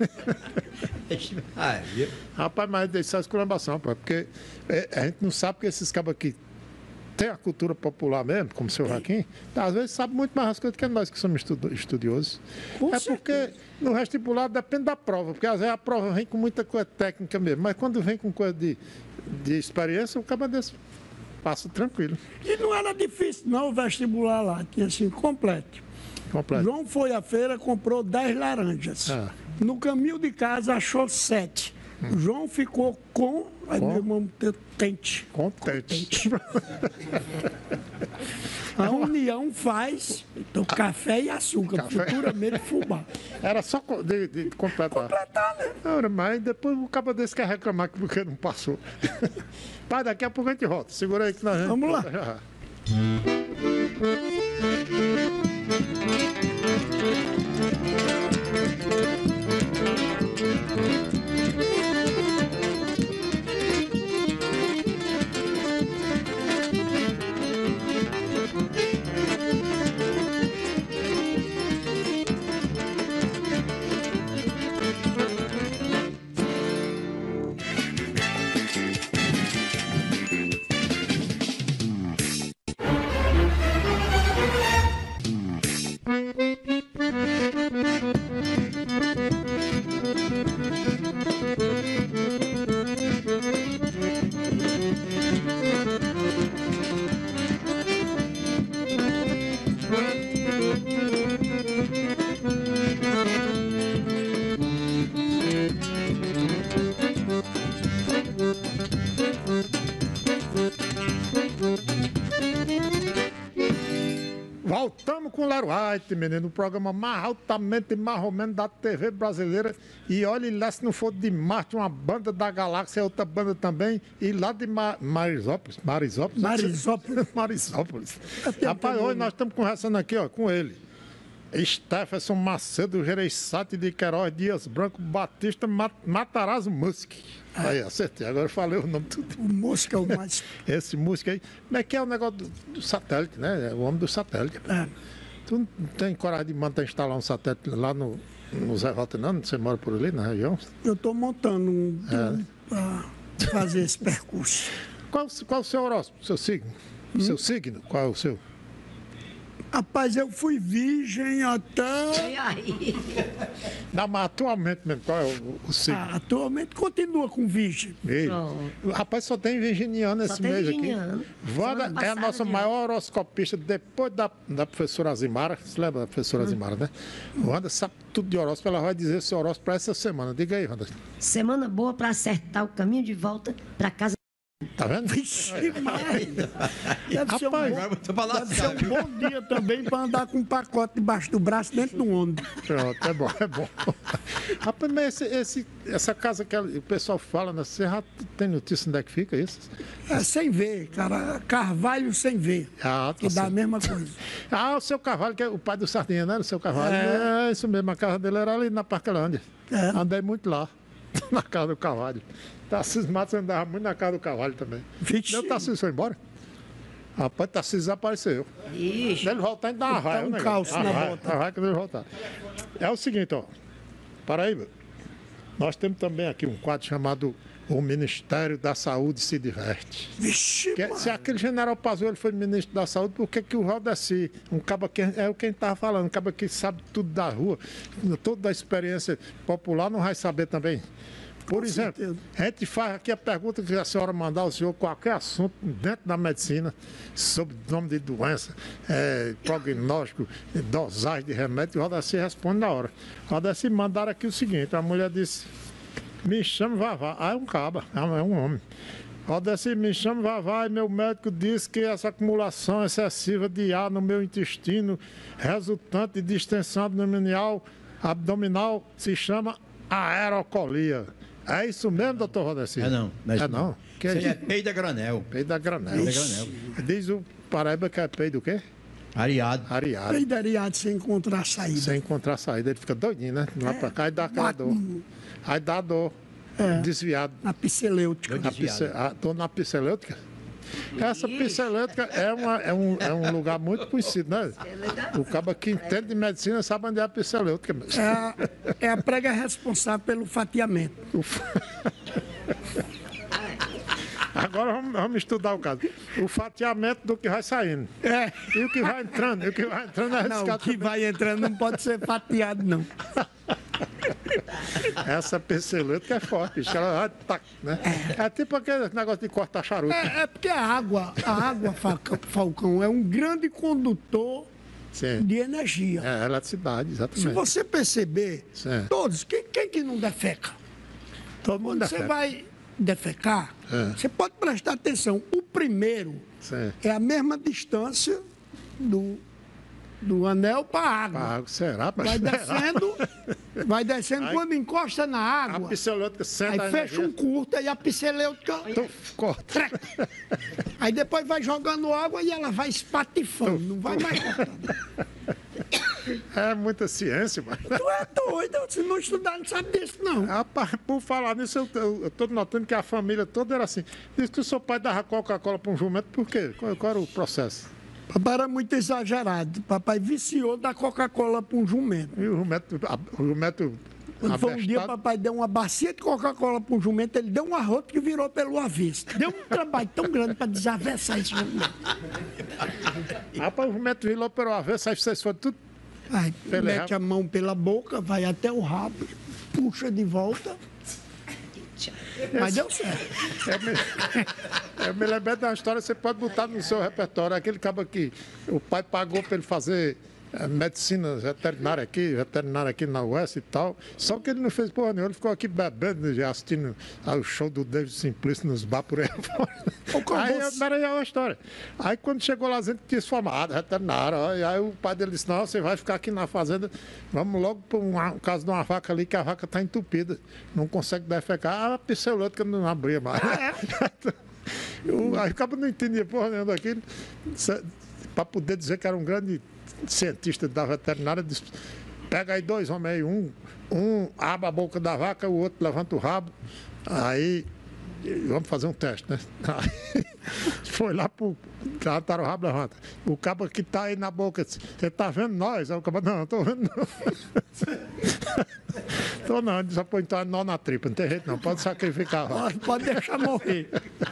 Ah, viu? Rapaz, mas isso é escurambação, rapaz, porque é, a gente não sabe que esses cabos aqui tem a cultura popular mesmo, como o seu Joaquim, às vezes sabe muito mais as coisas que nós que somos estu- estudiosos. Com é certeza. porque no vestibular depende da prova, porque às vezes a prova vem com muita coisa técnica mesmo, mas quando vem com coisa de, de experiência, o cabo desse passa tranquilo. E não era difícil, não, o vestibular lá, tinha assim, completo. Completo. João foi à feira, comprou dez laranjas. Ah. No caminho de casa achou sete. Hum. João ficou com. Aí meu irmão tente. Contente. A união faz então, café e açúcar, Café. futuramente fubá. Era só co- de, de completar. Completar, né? Ora, mas depois o cabo desse quer reclamar que porque não passou. Pai, daqui a pouco a gente volta. Segura aí que nós Vamos lá. Já, já. Voltamos com o Lero White, menino, o programa mais altamente marromeno da T V brasileira. E olha lá, se não for de Marte, uma banda da galáxia, outra banda também. E lá de Ma Marisópolis. Marisópolis? Marisópolis. Marisópolis. Rapaz, hoje nós estamos conversando aqui ó, com ele. Stephenson Macedo, Gereissati de Queiroz, Dias Branco, Batista, Mat Matarazzo Musk. Aí, acertei. Agora eu falei o nome tudo. O Musk é o mais. Esse Musk aí. Como é que é o negócio do, do satélite, né? É o homem do satélite. É. Tu não tem coragem de mandar instalar um satélite lá no, no Zé Rota, não? Você mora por ali, na região? Eu estou montando um. É. um ah, fazer esse percurso. Qual, qual o seu horóscopo, seu signo? Hum? Seu signo? Qual é o seu? Rapaz, eu fui virgem até... E aí? Não, mas atualmente mesmo, qual é o, o signo? Ah, atualmente continua com virgem. Ei, rapaz, só tem virginiano Só esse tem mês virginiano. aqui. Wanda Semana é a passada nossa mesmo. maior horoscopista depois da, da professora Azimara. Você lembra da professora Hum. Azimara, né? Wanda sabe tudo de horóscopo, ela vai dizer seu horóscopo para essa semana. Diga aí, Wanda. Semana boa pra acertar o caminho de volta pra casa. Tá vendo? Vixe, Maria. Deve ser um Rapaz, bom, deve ser um bom dia também para andar com um pacote debaixo do braço dentro do ônibus. Pronto, é bom, é bom. Rapaz, mas esse, esse, essa casa que ela- o pessoal fala, né? Você já tem notícia onde é que fica isso? É sem ver, cara. Carvalho sem ver. Ah, que dá a mesma coisa. Ah, o seu Carvalho, que é o pai do Sardinha, né? O seu Carvalho. É. É, isso mesmo, a casa dele era ali na Parquelândia. É. Andei muito lá, na casa do Carvalho. Tarcísio Matos andava muito na casa do Carvalho também. Vixe. Meu Tarcísio foi embora? Rapaz, Tarcísio desapareceu. Ixi. Ele voltar, ainda dá uma Tá raia. um né, calço cara? na Uma raia, bota. uma raia quando ele voltar. É o seguinte, ó. Paraíba, nós temos também aqui um quadro chamado O Ministério da Saúde se Diverte. Vixe, Que é- se aquele general Pazuello foi ministro da Saúde, por que, que o Valdeci, um cabo que é o que a gente estava falando, um cabo que sabe tudo da rua, toda a experiência popular, não vai saber também? Por exemplo, a gente faz aqui a pergunta que a senhora mandar ao senhor qualquer assunto dentro da medicina, sobre nome de doença, eh, prognóstico, dosagem de remédio, o Valdeci responde na hora. O Valdeci mandaram aqui o seguinte, a mulher disse, me chama Vavá. Ah, é um caba, é um homem. Valdeci, me chama Vavá e meu médico disse que essa acumulação excessiva de ar no meu intestino, resultante de distensão abdominal, abdominal se chama aerocolia. É isso mesmo, doutor Valdeci? É não. não É isso não? Que Isso é aí é isso? peido a granel. Peido da granel. Peido da granel. Diz o Paraíba que é peido o quê? Ariado. Ariado. Peidariado sem encontrar saída. Sem encontrar saída, ele fica doidinho, né? Lá pra cá e dá aquela Bate dor. Aí dá dor. É. Desviado. Na piscelêutica. Na pice... ah, tô na piscelêutica. Essa piscelêutica é, uma, é, um, é um lugar muito conhecido, né? O cabo que entende de medicina sabe onde é a piscelêutica. É a, é a prega responsável pelo fatiamento. Agora vamos, vamos estudar o caso. O fatiamento do que vai saindo. É. E o que vai entrando. E o que vai entrando é Não, o arriscado que também. vai entrando não pode ser fatiado, não. Essa piscelêutica é forte, bicho. Ela vai, tá, né? É tipo aquele negócio de cortar charuto. É, é porque a água, a água, Falcão, Falcão, é um grande condutor Sim. de energia. É, eletricidade, exatamente. Se você perceber, Sim. todos, quem, quem que não defeca? Todo mundo Quando você defeca. vai defecar, É. você pode prestar atenção. O primeiro Sim. é a mesma distância do, do anel para a água. Ah, será? Mas Vai será? descendo, vai descendo. Aí- Quando encosta na A água, piscelêutica senta a aí fecha um energia. curto e a piscelêutica Tu corta. Aí depois vai jogando água e ela vai espatifando, não vai mais cortando. É muita ciência, mano. Tu é doido, se não estudar não sabe disso não. Rapaz, por falar nisso, eu, eu, eu tô notando que a família toda era assim. Diz que o seu pai dava Coca-Cola para um jumento, por quê? Qual, qual era o processo? Papai era muito exagerado. Papai viciou da Coca-Cola para um jumento. E o jumento, a- o jumento Quando foi um dia, abestado, papai deu uma bacia de Coca-Cola para um jumento, ele deu um arroto que virou pelo avesso. Deu um trabalho tão grande para desavessar esse jumento. rapaz, o jumento virou pelo avesso, aí vocês foram tudo. Aí Pelo mete rabo. a mão pela boca, vai até o rabo, puxa de volta. Mas deu certo. Eu me, eu me lembrei de uma história, você pode botar no seu repertório, aquele cabo que o pai pagou para ele fazer eh, medicina veterinária aqui, veterinária aqui na U E S e tal, só que ele não fez porra nenhuma, ele ficou aqui bebendo, já assistindo ao show do David Simplício nos bar por aí fora. Aí, eu- peraí, é uma história. Aí quando chegou lá, a gente quis formar veterinário, ó, e aí o pai dele disse, não, você vai ficar aqui na fazenda, vamos logo para um caso de uma vaca ali, que a vaca está entupida, não consegue defecar, a piscelôtica não abria mais. Eu, aí o cabo não entendia porra nenhuma daquilo, para poder dizer que era um grande cientista da veterinária, disse, pega aí dois homens aí, um, um abre a boca da vaca, o outro levanta o rabo, aí vamos fazer um teste, né? Aí, foi lá pro trataram o rabo, levanta. O cabo que tá aí na boca, disse, você tá vendo nós? Aí o cabo, não, não tô vendo não. Tô não, ele só põe então nó na tripa, não tem jeito não, pode sacrificar. Pode, pode deixar morrer.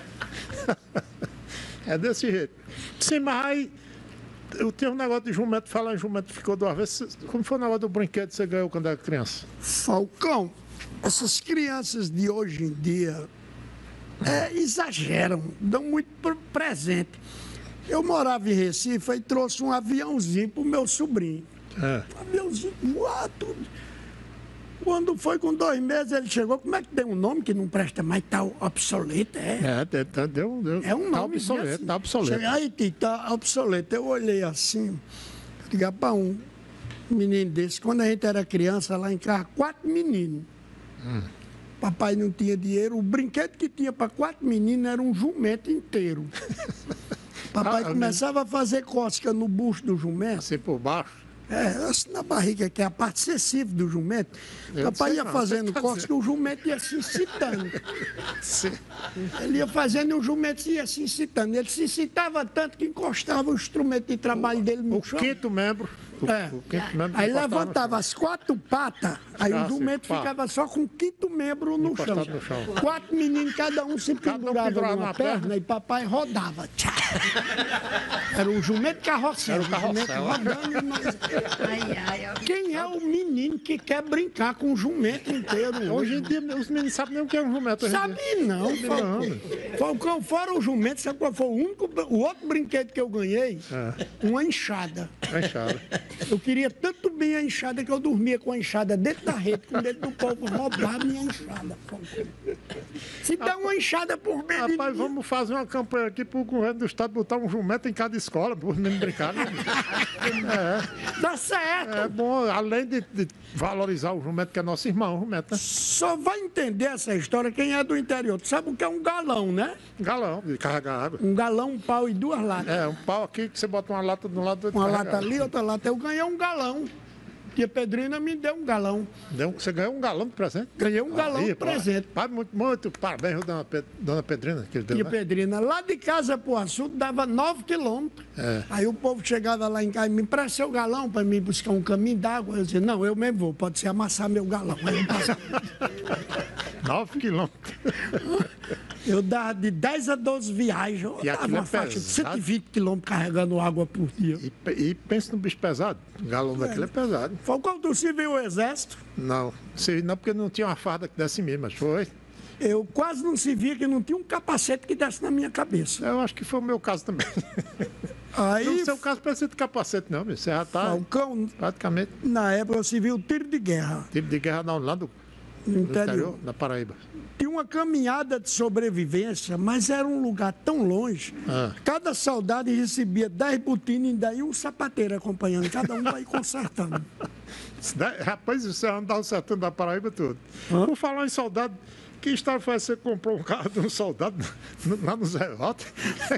É desse jeito. Sim, mas aí eu tinha um negócio de jumento, falar em jumento, ficou duas vezes. Como foi o negócio do brinquedo que você ganhou quando era criança? Falcão, essas crianças de hoje em dia é, exageram, dão muito presente. Eu morava em Recife e trouxe um aviãozinho pro meu sobrinho. É. Um aviãozinho voado, tudo. Quando foi com dois meses, ele chegou, como é que tem um nome que não presta mais, tá obsoleto, é? É, deu, deu, deu É um tá nome obsoleto, assim. tá obsoleto. Chega aí, tio, tá obsoleto. Eu olhei assim, diga para um menino desse, quando a gente era criança, lá em casa, quatro meninos. Hum. Papai não tinha dinheiro, o brinquedo que tinha para quatro meninos era um jumento inteiro. Papai Ah, começava a fazer cócega no bucho do jumento. Assim por baixo? É, assim na barriga, que é a parte sensível do jumento. Eu Papai sei ia não, fazendo sei fazer. cócega, o jumento ia se incitando. Sim. Ele ia fazendo e o jumento ia se incitando. Ele se incitava tanto que encostava o instrumento de trabalho dele no O chão. quinto membro. O, É. o quinto membro Aí encostava no levantava as quatro patas, aí Ah, o jumento sim, pá. ficava só com o quinto membro no chão. Encostado no chão. Quatro meninos, cada um se Cada um pendurava pendurava numa na perna, perna. e papai rodava. Tchá. Era um jumento carrossel. Era o carrossel. jumento rodando e nós... Ai, ai, ai. Quem é o menino que quer brincar com o jumento inteiro? Hoje em dia, os meninos sabem nem o que é um jumento. hoje em Sabe dia. não, Sabe Falcão. não. Falcão, fora o jumento, sabe qual foi o único, o outro brinquedo que eu ganhei? É. Uma enxada. A enxada. Eu queria tanto bem a enxada que eu dormia com a enxada dentro da rede, com o dedo do povo roubar a minha enxada. Falcão. Se dá uma enxada por menino. Rapaz, vamos fazer uma campanha aqui pro governo do estado botar um jumento em cada escola, para os meninos brincarem. É. Dá certo. É bom, além de, de valorizar o jumento, que é nosso irmão, o jumento, né? Só vai entender essa história quem é do interior. Tu sabe o que é um galão, né? Galão, de carregar água. Um galão, um pau e duas latas. É, um pau aqui que você bota uma lata de um lado do outro. Uma carrega lata água. ali, outra lata. Eu ganhei um galão. Tia Pedrina me deu um galão. Deu, você ganhou um galão de presente? Ganhei um galão de pô, presente. pai, muito, muito parabéns, dona, Pe- dona Pedrina, que ele deu, Tia né? Pedrina, lá de casa pro açude dava nove quilômetros. É. Aí o povo chegava lá em casa e me empresta seu galão para me buscar um caminho d'água. Eu dizia, não, eu mesmo vou, pode ser amassar meu galão. Aí eu passava. Nove quilômetros. Eu dava de dez a doze viagens. Eu E dava aquilo é uma faixa de pesado. cento e vinte quilômetros carregando água por dia. E, pe- e pensa no bicho pesado. O galão daquele é pesado. Falcão, tu se viu o exército? Não, se, não porque não tinha uma farda que desse em mim, mas foi. Eu quase não se via que não tinha um capacete que desse na minha cabeça. Eu acho que foi o meu caso também. Aí, Não, seu caso precisa de capacete, não, meu. Você já tá Falcão, praticamente na época eu se viu tiro de guerra tipo de guerra não, lá do, no do interior. interior, na Paraíba. Tinha uma caminhada de sobrevivência, mas era um lugar tão longe. Ah. Cada soldado recebia dez botinas e daí um sapateiro acompanhando, cada um vai consertando. Isso daí- Rapaz, você andar o sertão da Paraíba tudo. Por falar em soldado, que história foi essa que você comprou um carro de um soldado no- lá no Zé Walter?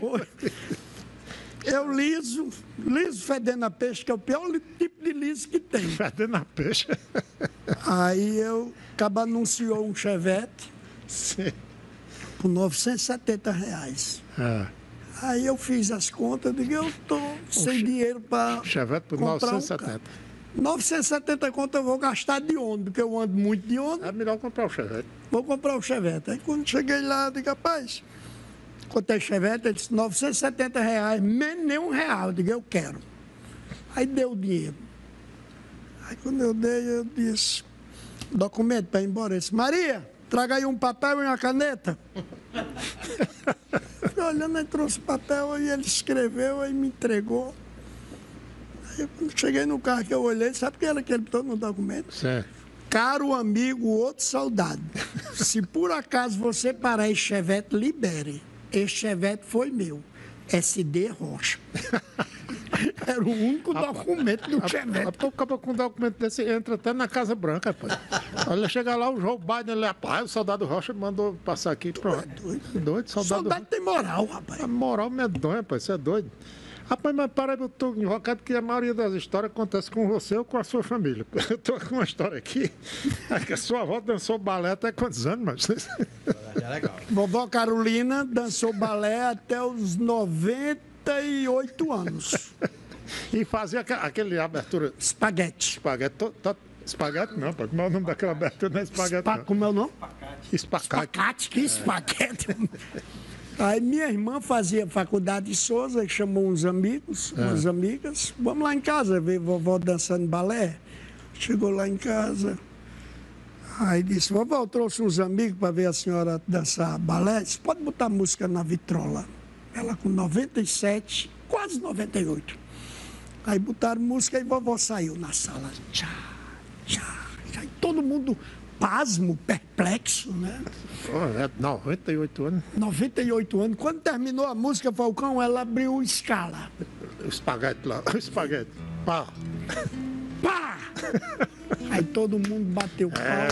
Eu liso, liso fedendo a peixe, que é o pior li- tipo de liso que tem. Fedendo a peixe. Aí eu, acaba anunciou um Chevette Sim. por novecentos e setenta reais. É. Aí eu fiz as contas, digo, eu estou sem dinheiro para Chevette por comprar novecentos e um carro. setenta. novecentos e setenta conto eu vou gastar de ônibus, porque eu ando muito de ônibus. É melhor comprar o Chevette. Vou comprar o Chevette. Aí quando cheguei lá, eu digo, rapaz, contei Chevette, ele disse novecentos e setenta reais, menos nem um real. Eu digo, eu quero. Aí deu o dinheiro. Aí quando eu dei, eu disse, documento para ir embora. Ele disse, Maria, traga aí um papel e uma caneta. Fui olhando, aí trouxe o papel, aí ele escreveu, aí me entregou. Aí eu, quando cheguei no carro que eu olhei, sabe o que era que ele botou no documento? Certo. Caro amigo, outro soldado, se por acaso você parar esse Chevette, libere. Esse Chevette foi meu. S D Rocha. Era o único documento do Chevette. Rapaz, acaba com um documento desse, entra até na Casa Branca, rapaz. Olha, chega lá o Joe Biden, ele, rapaz, o soldado Rocha mandou passar aqui. Pronto. Doido, doido, soldado. Soldado tem moral, rapaz. A moral medonha, rapaz, você é doido. Rapaz, mas para aí, eu estou invocado que a maioria das histórias acontece com você ou com a sua família. Eu estou com uma história aqui, é que a sua avó dançou balé até quantos anos, mas... É legal. Vovó Carolina dançou balé até os noventa e oito anos. E fazia aqua- aquele abertura. Espaguete. Espaguete. To, to, espaguete não, pô. Como é o nome daquela abertura? Não é espaguete. Espa- não. como é o nome? Espacate. Espacate, que espaguete. Aí minha irmã fazia faculdade de Souza e chamou uns amigos, É. umas amigas. Vamos lá em casa ver vovó dançando balé. Chegou lá em casa. Aí disse, vovó, eu trouxe uns amigos para ver a senhora dançar balé. Disse, pode botar música na vitrola. Ela com noventa e sete, quase noventa e oito. Aí botaram música e vovó saiu na sala. Tchá, tchá, tchá. E todo mundo pasmo, perplexo, né? Oh, é noventa e oito anos. noventa e oito anos. Quando terminou a música, Falcão, ela abriu o escala. O espaguete lá. O espaguete. Pá. Pá! Aí todo mundo bateu palma.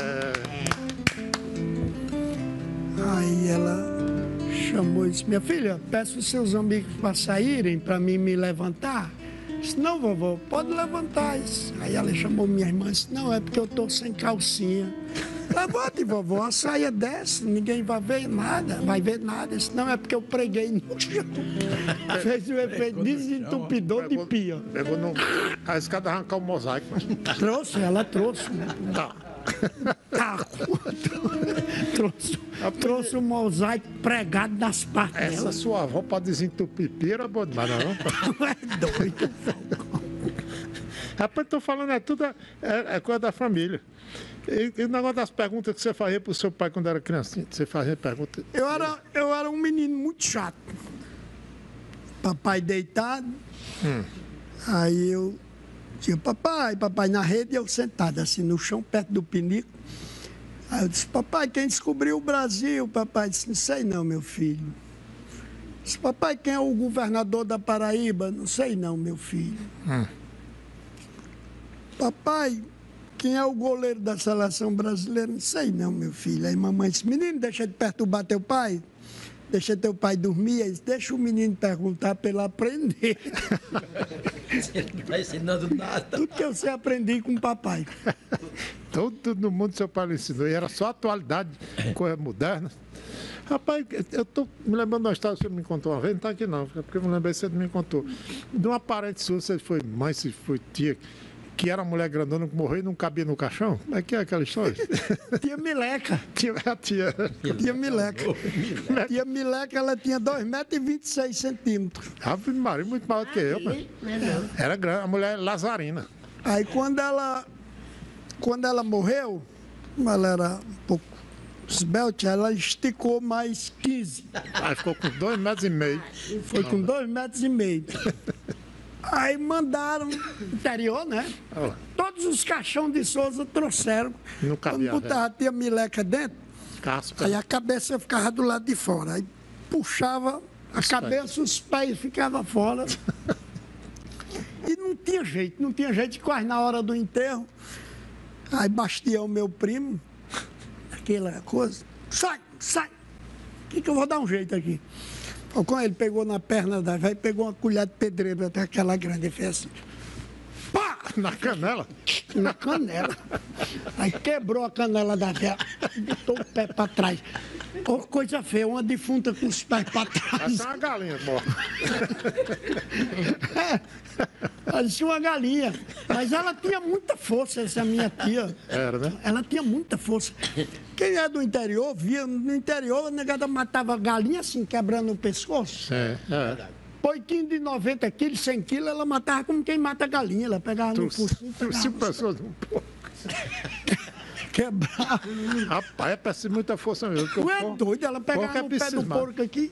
Aí ela chamou e disse, minha filha, peço os seus amigos para saírem, para mim me levantar. Disse, não, vovó, pode levantar. Disse. Aí ela chamou minha irmã e disse, não, é porque eu estou sem calcinha. Levante, vovó, a saia desce, ninguém vai ver nada, vai ver nada. Disse, não, é porque eu preguei no chão. Fez o efeito desentupidor de pia. Pegou no... a escada arrancar o mosaico. Trouxe, ela trouxe. Né? Tá. Taco. trouxe, trouxe o mosaico pregado nas partes Essa dela. sua avó para desentupir pia era boa demais, não? É doido. Rapaz, estou falando, é tudo é, é coisa da família. E, e o negócio das perguntas que você fazia pro seu pai quando era criancinha, você fazia pergunta. Eu era, eu era um menino muito chato. Papai deitado, Hum. aí eu tinha papai, papai na rede e eu sentado assim no chão, perto do pinico. Aí eu disse, papai, quem descobriu o Brasil? Papai disse, não sei não, meu filho. Disse, papai, quem é o governador da Paraíba? Não sei não, meu filho. Hum. Papai, quem é o goleiro da seleção brasileira? Não sei não, meu filho. Aí mamãe disse, menino, deixa de perturbar teu pai. Deixa teu pai dormir. Aí disse, deixa o menino perguntar para ele aprender. Ele não está ensinando nada. Tudo que eu sei aprendi com o papai. Todo, todo no mundo seu pai lhe ensinou. E era só atualidade, coisa moderna. Rapaz, eu estou me lembrando de uma história que você me contou uma vez, não está aqui não, porque eu me lembrei que você me contou. De uma parente sua, você foi mãe, se foi tia, que era uma mulher grandona que morreu e não cabia no caixão? Como é que é aquela história? Tia Mileca. Tia, a tia. Tia Mileca. Tia Mileca, ela tinha dois metros e vinte e seis centímetros. Ave Maria, muito maior do que eu, mas era grande, a mulher lazarina. Aí quando ela, quando ela morreu, ela era um pouco esbelte, ela esticou mais quinze. Aí ficou com dois metros e meio. Foi com dois metros e meio. Aí mandaram, interior, né? Todos os caixões de Souza trouxeram. Não cabia, Quando botava a tia Mileca dentro, Caspa. aí a cabeça ficava do lado de fora. Aí puxava a Os cabeça, os pés ficavam fora. E não tinha jeito, não tinha jeito. Quase na hora do enterro, aí Bastião, meu primo, aquela coisa, sai, sai. O que, que eu vou dar um jeito aqui? Quando ele pegou na perna da velha, pegou uma colher de pedreiro até aquela grande, fez assim. Pá! Na canela? Na canela. Aí quebrou a canela da velha, botou o pé para trás. Oh, coisa feia, uma defunta com os pés para trás. Essa é uma galinha morta. É, parecia uma galinha. Mas ela tinha muita força, essa minha tia. Era, né? Ela tinha muita força. Quem é do interior, via, no interior, a negada matava galinha assim, quebrando o pescoço. É, é. Poiquinho de noventa quilos, cem quilos, ela matava como quem mata galinha. Ela pegava no focinho, Trouxe pessoas um pouco. quebrava. Rapaz, é preciso muita força mesmo. Tu é doido, ela pegava no pé do porco aqui.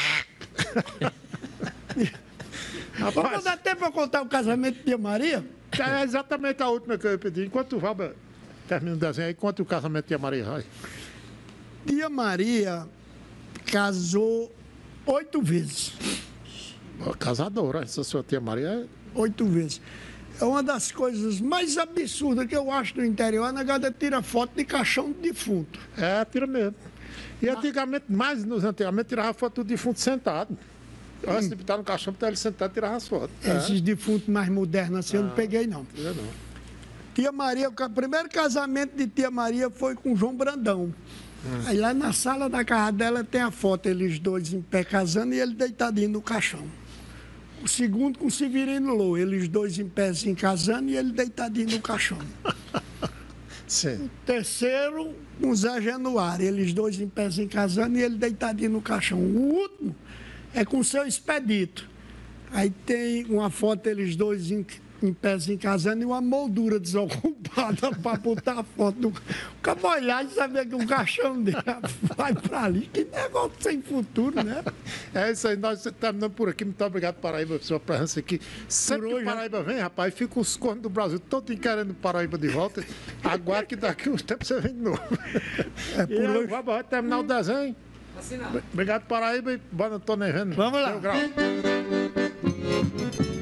Vamos dar tempo para contar o casamento de Tia Maria? É exatamente a última que eu ia pedir. Enquanto o Valber termina o desenho aí, conta o casamento de Tia Maria. Vai. Tia Maria casou oito vezes. Ó, casadora, essa sua Tia Maria é... Oito vezes. É uma das coisas mais absurdas que eu acho no interior. A negada tira foto de caixão de defunto. É, tira mesmo. E antigamente, mais nos antigamente, tirava foto do defunto sentado. Antes de botar no caixão, botar ele sentado e tirava as fotos. Esses defuntos mais modernos assim eu não peguei, não. Eu não. Tia Maria, o ca- primeiro casamento de Tia Maria foi com João Brandão. Aí lá na sala da casa dela tem a foto, eles dois em pé casando e ele deitadinho no caixão. O segundo com o Severino Lô, eles dois em pé assim, casando e ele deitadinho no caixão. Sim. O terceiro com o Zé Januário, eles dois em pé assim, casando e ele deitadinho no caixão. O último é com o seu Expedito. Aí tem uma foto deles dois em, em pezinho casando e uma moldura desocupada para botar a foto do. O cara olhar e saber que o caixão dele vai para ali. Que negócio sem futuro, né? É isso aí, nós terminamos por aqui. Muito obrigado, Paraíba, pela sua presença aqui. Sempre que Paraíba vem, rapaz, fica os cornos do Brasil todo querendo Paraíba de volta. Aguarde que daqui uns tempos você vem de novo. É por e hoje. Vai, vai terminar o desenho. Obrigado, Paraíba, e bora, não tô nem vendo. Vamos lá. Grau.